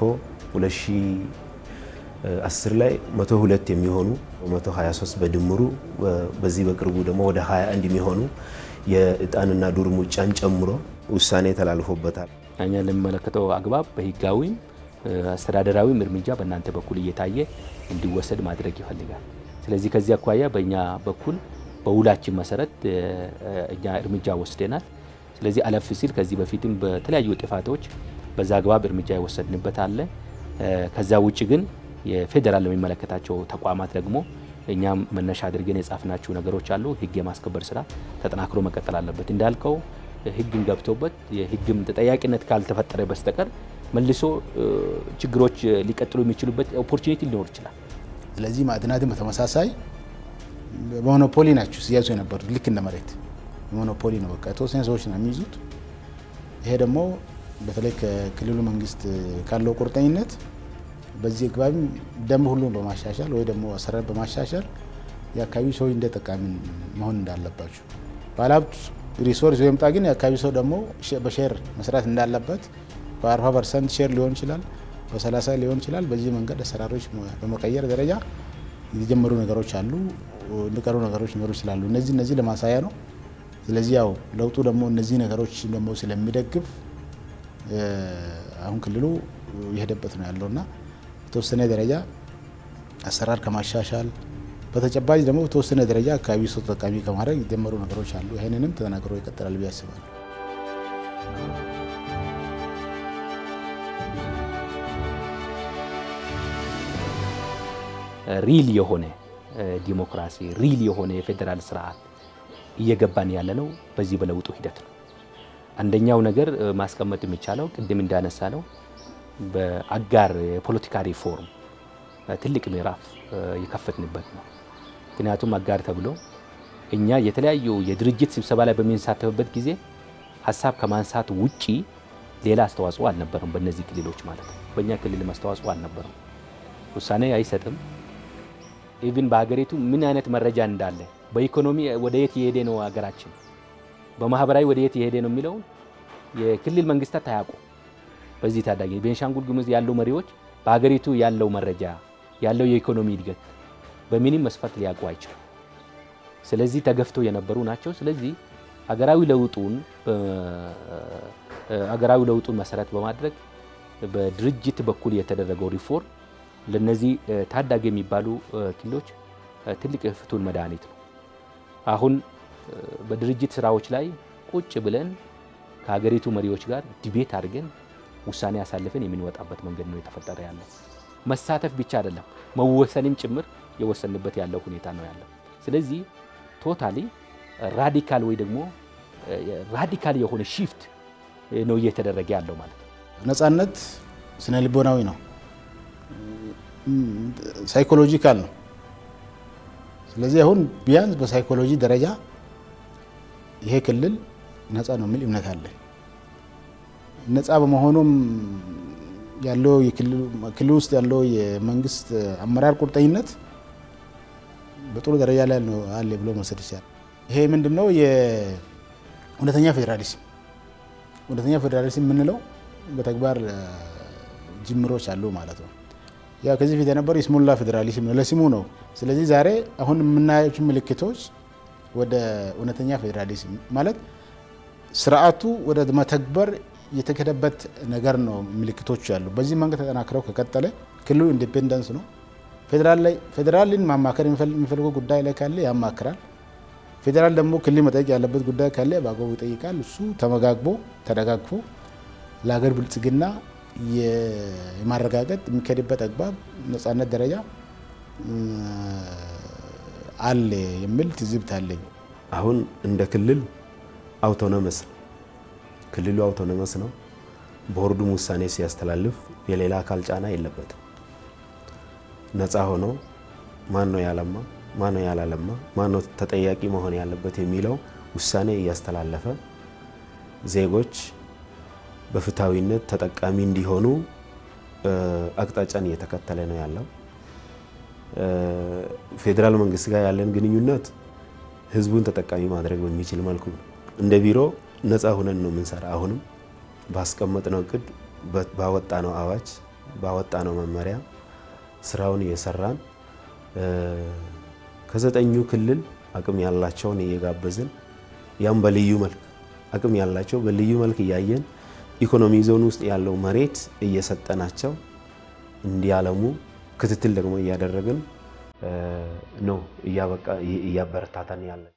2010 ላይ 102 የሚሆኑ 123 በድምሩ በዚህ በቅርቡ ደግሞ ወደ 21 የሚሆኑ የእጣንና ዱር ሙጫን ጨምሮ ውሳኔ ተላልፎበታል። እኛ ለሚመለከተው አግባብ በህጋዊም አስተዳደራዊም እርምጃ በእናንተ በኩል እየታየ እንዲወሰድ ማድረግ ይፈልጋል። ስለዚህ ከዚህ አኳያ በእኛ በኩል በውላችን መሰረት እኛ እርምጃ ወስደናል። ስለዚህ አለፍ ሲል ከዚህ በፊትም በተለያዩ ጥፋቶች በዛ አግባብ እርምጃ የወሰድንበት አለ። ከዛ ውጪ ግን የፌደራል ለሚመለከታቸው ተቋማት ደግሞ እኛም መነሻ አድርገን የጻፍናቸው ነገሮች አሉ። ህግ የማስከበር ስራ ተጠናክሮ መቀጠል አለበት። እንዳልከው ህግን ገብቶበት የህግም ተጠያቂነት ካልተፈጠረ በስተቀር መልሶ ችግሮች ሊቀጥሉ የሚችሉበት ኦፖርቹኒቲ ሊኖር ይችላል። ስለዚህ ማዕድናትን በተመሳሳይ ሞኖፖሊ ናቸው ሲያዙ የነበሩት ልክ እንደ መሬት ሞኖፖሊ ነው። በቃ የተወሰኑ ሰዎች ነው የሚይዙት። ይሄ ደግሞ በተለይ ከክልሉ መንግስት ካለው ቁርጠኝነት በዚህ አግባብ ደንብ ሁሉን በማሻሻል ወይ ደግሞ አሰራር በማሻሻል የአካባቢ ሰው እንደተጠቃሚ መሆን እንዳለባቸው ባለሀብት ሪሶርስ ወይም ግን የአካባቢ ሰው ደግሞ በሼር መስራት እንዳለበት በ40% ሼር ሊሆን ይችላል፣ በ30 ሊሆን ይችላል። በዚህ መንገድ አሰራሮች በመቀየር ደረጃ የተጀመሩ ነገሮች አሉ፣ የሚቀሩ ነገሮች ሊኖሩ ይችላሉ። እነዚህ ለማሳያ ነው። ስለዚህ ያው ለውጡ ደግሞ እነዚህ ነገሮች ደግሞ ስለሚደግፍ አሁን ክልሉ የሄደበት ነው ያለውና የተወሰነ ደረጃ አሰራር ከማሻሻል በተጨባጭ ደግሞ የተወሰነ ደረጃ አካባቢ ሰው ተጠቃሚ ከማድረግ የተጀመሩ ነገሮች አሉ። ይሄንንም ተጠናክሮ ይቀጥላል ብዬ አስባለሁ። ሪል የሆነ ዲሞክራሲ ሪል የሆነ የፌደራል ስርዓት እየገባን ያለ ነው በዚህ በለውጡ ሂደት ነው። አንደኛው ነገር ማስቀመጥ የሚቻለው ቅድም እንዳነሳ ነው በአጋር የፖለቲካ ሪፎርም ትልቅ ምዕራፍ የከፈትንበት ነው። ምክንያቱም አጋር ተብሎ እኛ የተለያዩ የድርጅት ስብሰባ ላይ በሚንሳተፍበት ጊዜ ሐሳብ ከማንሳት ውጪ ሌላ አስተዋጽኦ አልነበረም። በእነዚህ ክልሎች ማለት ነው በእኛ ክልል አስተዋጽኦ አልነበረም። ውሳኔ አይሰጥም። ኢቭን በሀገሪቱ ምን አይነት መረጃ እንዳለ በኢኮኖሚ ወደ የት እየሄደ ነው ሀገራችን፣ በማህበራዊ ወደ የት እየሄደ ነው የሚለው የክልል መንግስታት ታያቁ። በዚህ ታዳጊ ቤንሻንጉል-ጉሙዝ ያለው መሪዎች በሀገሪቱ ያለው መረጃ ያለው የኢኮኖሚ እድገት በሚኒም መስፈርት ሊያውቁ አይችሉም። ስለዚህ ተገፍተው የነበሩ ናቸው። ስለዚህ ሀገራዊ ለውጡን መሰረት በማድረግ በድርጅት በኩል የተደረገው ሪፎርም ለነዚህ ታዳጊ የሚባሉ ክልሎች ትልቅ ፍቱን መድኃኒት ነው። አሁን በድርጅት ስራዎች ላይ ቁጭ ብለን ከሀገሪቱ መሪዎች ጋር ዲቤት አድርገን ውሳኔ አሳልፈን የምንወጣበት መንገድ ነው የተፈጠረ ያለው። መሳተፍ ብቻ አይደለም መወሰንም ጭምር የወሰንበት ያለው ሁኔታ ነው ያለው። ስለዚህ ቶታሊ ራዲካል ወይ ደግሞ ራዲካል የሆነ ሺፍት ነው እየተደረገ ያለው ማለት ነው። ነፃነት ስነ ልቦናዊ ነው፣ ሳይኮሎጂካል ነው። ስለዚህ አሁን ቢያንስ በሳይኮሎጂ ደረጃ ይሄ ክልል ነፃ ነው የሚል እምነት አለ። ነፃ በመሆኑም ያለው የክልሉ ውስጥ ያለው የመንግስት አመራር ቁርጠኝነት በጥሩ ደረጃ ላይ ነው አለ ብሎ መውሰድ ይቻላል። ይሄ ምንድነው የእውነተኛ ፌደራሊዝም የምንለው በተግባር ጅምሮች አሉ ማለት ነው። ያ ከዚህ ፊት የነበረው የስሙላ ፌደራሊዝም ነው፣ ለስሙ ነው። ስለዚህ ዛሬ አሁን የምናያቸው ምልክቶች ወደ እውነተኛ ፌደራሊዝም ማለት ስርዓቱ ወደ መተግበር የተከደበት ነገር ነው ምልክቶች አሉ። በዚህ መንገድ ተጠናክረው ከቀጠለ ክልሉ ኢንዲፔንደንስ ነው። ፌደራልን ማማከር የሚፈልገው ጉዳይ ላይ ካለ ያማክራል። ፌደራል ደግሞ ክልል መጠየቅ ያለበት ጉዳይ ካለ በአግባቡ ይጠይቃል። እሱ ተመጋግቦ ተደጋግፎ ለሀገር ብልጽግና የማረጋገጥ የሚከድበት አግባብ ነጻነት ደረጃ አለ የሚል ትዝብት አለኝ። አሁን እንደ ክልል አውቶኖመስ ክልሉ አውቶኖመስ ነው። ቦርዱም ውሳኔ ሲያስተላልፍ የሌላ አካል ጫና የለበትም። ነፃ ሆኖ ማን ነው ያለማ ማን ነው ያላለማ ማን ነው ተጠያቂ መሆን ያለበት የሚለው ውሳኔ እያስተላለፈ ዜጎች በፍትሃዊነት ተጠቃሚ እንዲሆኑ አቅጣጫን እየተከተለ ነው ያለው። ፌደራል መንግስት ጋር ያለን ግንኙነት ህዝቡን ተጠቃሚ ማድረግ በሚችል መልኩ እንደ ቢሮ ነፃ ሆነን ነው የምንሰራ። አሁንም ባስቀመጥነው እቅድ ባወጣነው አዋጅ ባወጣነው መመሪያ ስራውን እየሰራን ከዘጠኙ ክልል አቅም ያላቸውን እየጋበዝን ያም በልዩ መልክ አቅም ያላቸው በልዩ መልክ እያየን ኢኮኖሚ ዞን ውስጥ ያለው መሬት እየሰጠናቸው እንዲያለሙ ክትትል ደግሞ እያደረግን ነው እያበረታታን ያለን።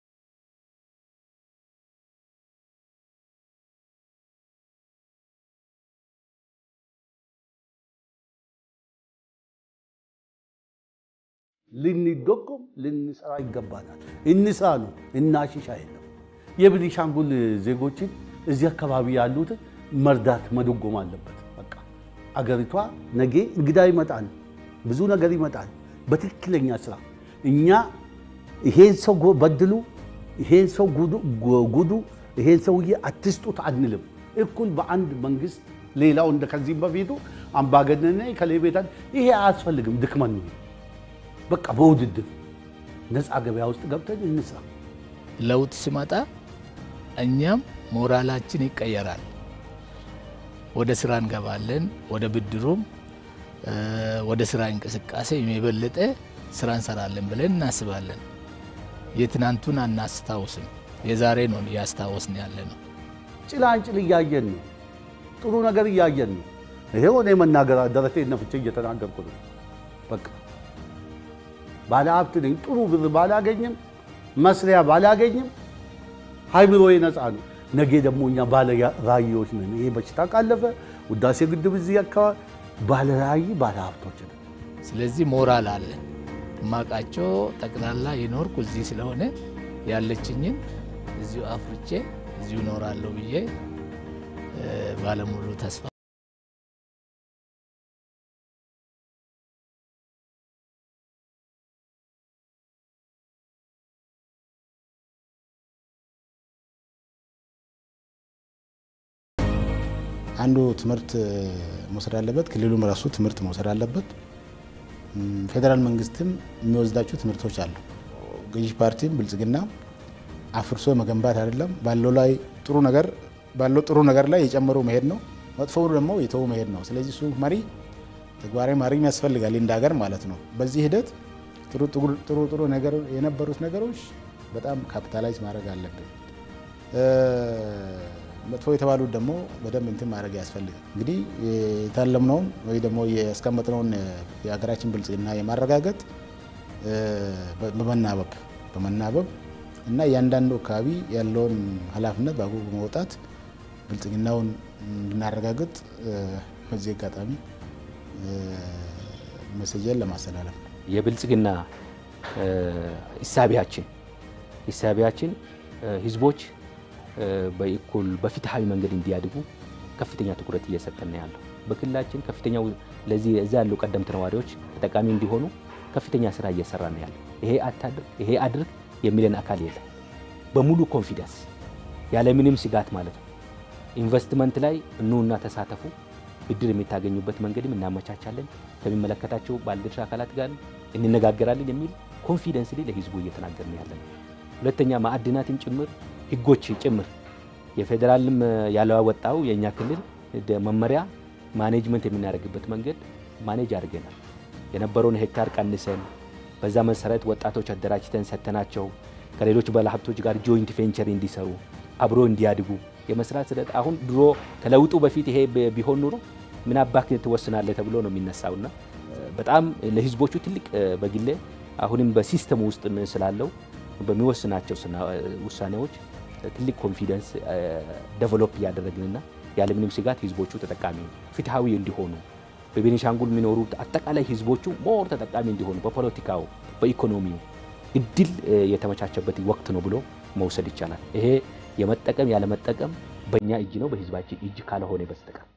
ልንዶቆም ልንሰራ ይገባናል። እንስራ ነው እናሽሽ አይደለም። የቤኒሻንጉል ዜጎችን እዚህ አካባቢ ያሉት መርዳት መደጎም አለበት። በቃ አገሪቷ ነገ እንግዳ ይመጣል፣ ብዙ ነገር ይመጣል። በትክክለኛ ስራ እኛ ይሄን ሰው በድሉ፣ ይሄን ሰው ጉዱ፣ ይሄን ሰውዬ አትስጡት አንልም። እኩል በአንድ መንግስት ሌላው እንደ ከዚህ በፊቱ አምባገነን ከሌቤታን ይሄ አያስፈልግም። ድክመን ነው በቃ በውድድር ነፃ ገበያ ውስጥ ገብተን እንስራ። ለውጥ ሲመጣ እኛም ሞራላችን ይቀየራል። ወደ ስራ እንገባለን። ወደ ብድሩም ወደ ስራ እንቅስቃሴ የሚበልጥ ስራ እንሰራለን ብለን እናስባለን። የትናንቱን አናስታውስም፣ የዛሬ ነው ያስታወስን ያለነው። ጭላንጭል እያየን ነው፣ ጥሩ ነገር እያየን ነው። ይሄው እኔ መናገር ደረቴን ነፍቼ እየተናገርኩ ነው። በቃ ባለ ሀብት ነኝ። ጥሩ ብር ባላገኝም መስሪያ ባላገኝም ሃይምሮዬ ነፃ ነው። ነገ ደግሞ እኛ ባለ ራዕዮች ነን። ይሄ በሽታ ካለፈ ውዳሴ ግድብ እዚህ አካባቢ ባለ ራዕይ ባለ ሀብቶች ነን። ስለዚህ ሞራል አለን። ማቃቸው ጠቅላላ የኖርኩ እዚህ ስለሆነ ያለችኝን እዚሁ አፍርቼ እዚሁ ኖራለሁ ብዬ ባለሙሉ ተስፋ አንዱ ትምህርት መውሰድ አለበት። ክልሉም ራሱ ትምህርት መውሰድ አለበት። ፌደራል መንግስትም የሚወስዳቸው ትምህርቶች አሉ። ገዢ ፓርቲም ብልጽግና አፍርሶ መገንባት አይደለም፣ ባለው ጥሩ ነገር ላይ የጨመሩ መሄድ ነው፣ መጥፎው ደግሞ የተው መሄድ ነው። ስለዚህ እሱ መሪ ተግባራዊ መሪ ያስፈልጋል እንደ ሀገር ማለት ነው። በዚህ ሂደት ጥሩ ነገር የነበሩት ነገሮች በጣም ካፒታላይዝ ማድረግ አለብን። መጥፎ የተባሉት ደግሞ በደንብ እንትን ማድረግ ያስፈልጋል። እንግዲህ የታለምነውን ወይ ደግሞ ያስቀመጥነውን የሀገራችን ብልጽግና የማረጋገጥ በመናበብ እና እያንዳንዱ አካባቢ ያለውን ኃላፊነት በአግባቡ በመውጣት ብልጽግናውን እንድናረጋግጥ በዚህ አጋጣሚ መሰጀን ለማስተላለፍ ነው። የብልጽግና ኢሳቢያችን ህዝቦች በእኩል በፍትሃዊ መንገድ እንዲያድጉ ከፍተኛ ትኩረት እየሰጠን ያለው በክልላችን ከፍተኛው ለዚህ እዛ ያለው ቀደምት ነዋሪዎች ተጠቃሚ እንዲሆኑ ከፍተኛ ስራ እየሰራን ያለው ይሄ አድርግ የሚለን አካል የለም። በሙሉ ኮንፊደንስ ያለ ምንም ስጋት ማለት ነው። ኢንቨስትመንት ላይ ኑና ተሳተፉ፣ ብድር የሚታገኙበት መንገድም እናመቻቻለን፣ ከሚመለከታቸው ባለድርሻ አካላት ጋር እንነጋገራለን የሚል ኮንፊደንስ ለህዝቡ እየተናገርን ያለን። ሁለተኛ ማዕድናትን ጭምር ህጎች ጭምር የፌደራልም ያለወጣው የኛ ክልል መመሪያ ማኔጅመንት የሚናደርግበት መንገድ ማኔጅ አድርገናል። የነበረውን ሄክታር ቀንሰን በዛ መሰረት ወጣቶች አደራጅተን ሰተናቸው ከሌሎች ባለሀብቶች ጋር ጆይንት ቬንቸር እንዲሰሩ አብሮ እንዲያድጉ የመስራት ስለት አሁን ድሮ ከለውጡ በፊት ይሄ ቢሆን ኑሮ ምን አባክ ተወስናለህ ተብሎ ነው የሚነሳውና በጣም ለህዝቦቹ ትልቅ በግሌ አሁንም በሲስተም ውስጥ ስላለው በሚወስናቸው ውሳኔዎች ትልቅ ኮንፊደንስ ዴቨሎፕ ያደረግንና ያለምንም ስጋት ህዝቦቹ ተጠቃሚ ፍትሃዊ እንዲሆኑ በቤኒሻንጉል የሚኖሩ አጠቃላይ ህዝቦቹ ሞር ተጠቃሚ እንዲሆኑ በፖለቲካው በኢኮኖሚው እድል የተመቻቸበት ወቅት ነው ብሎ መውሰድ ይቻላል። ይሄ የመጠቀም ያለ መጠቀም በእኛ እጅ ነው በህዝባችን እጅ ካልሆነ በስተቀር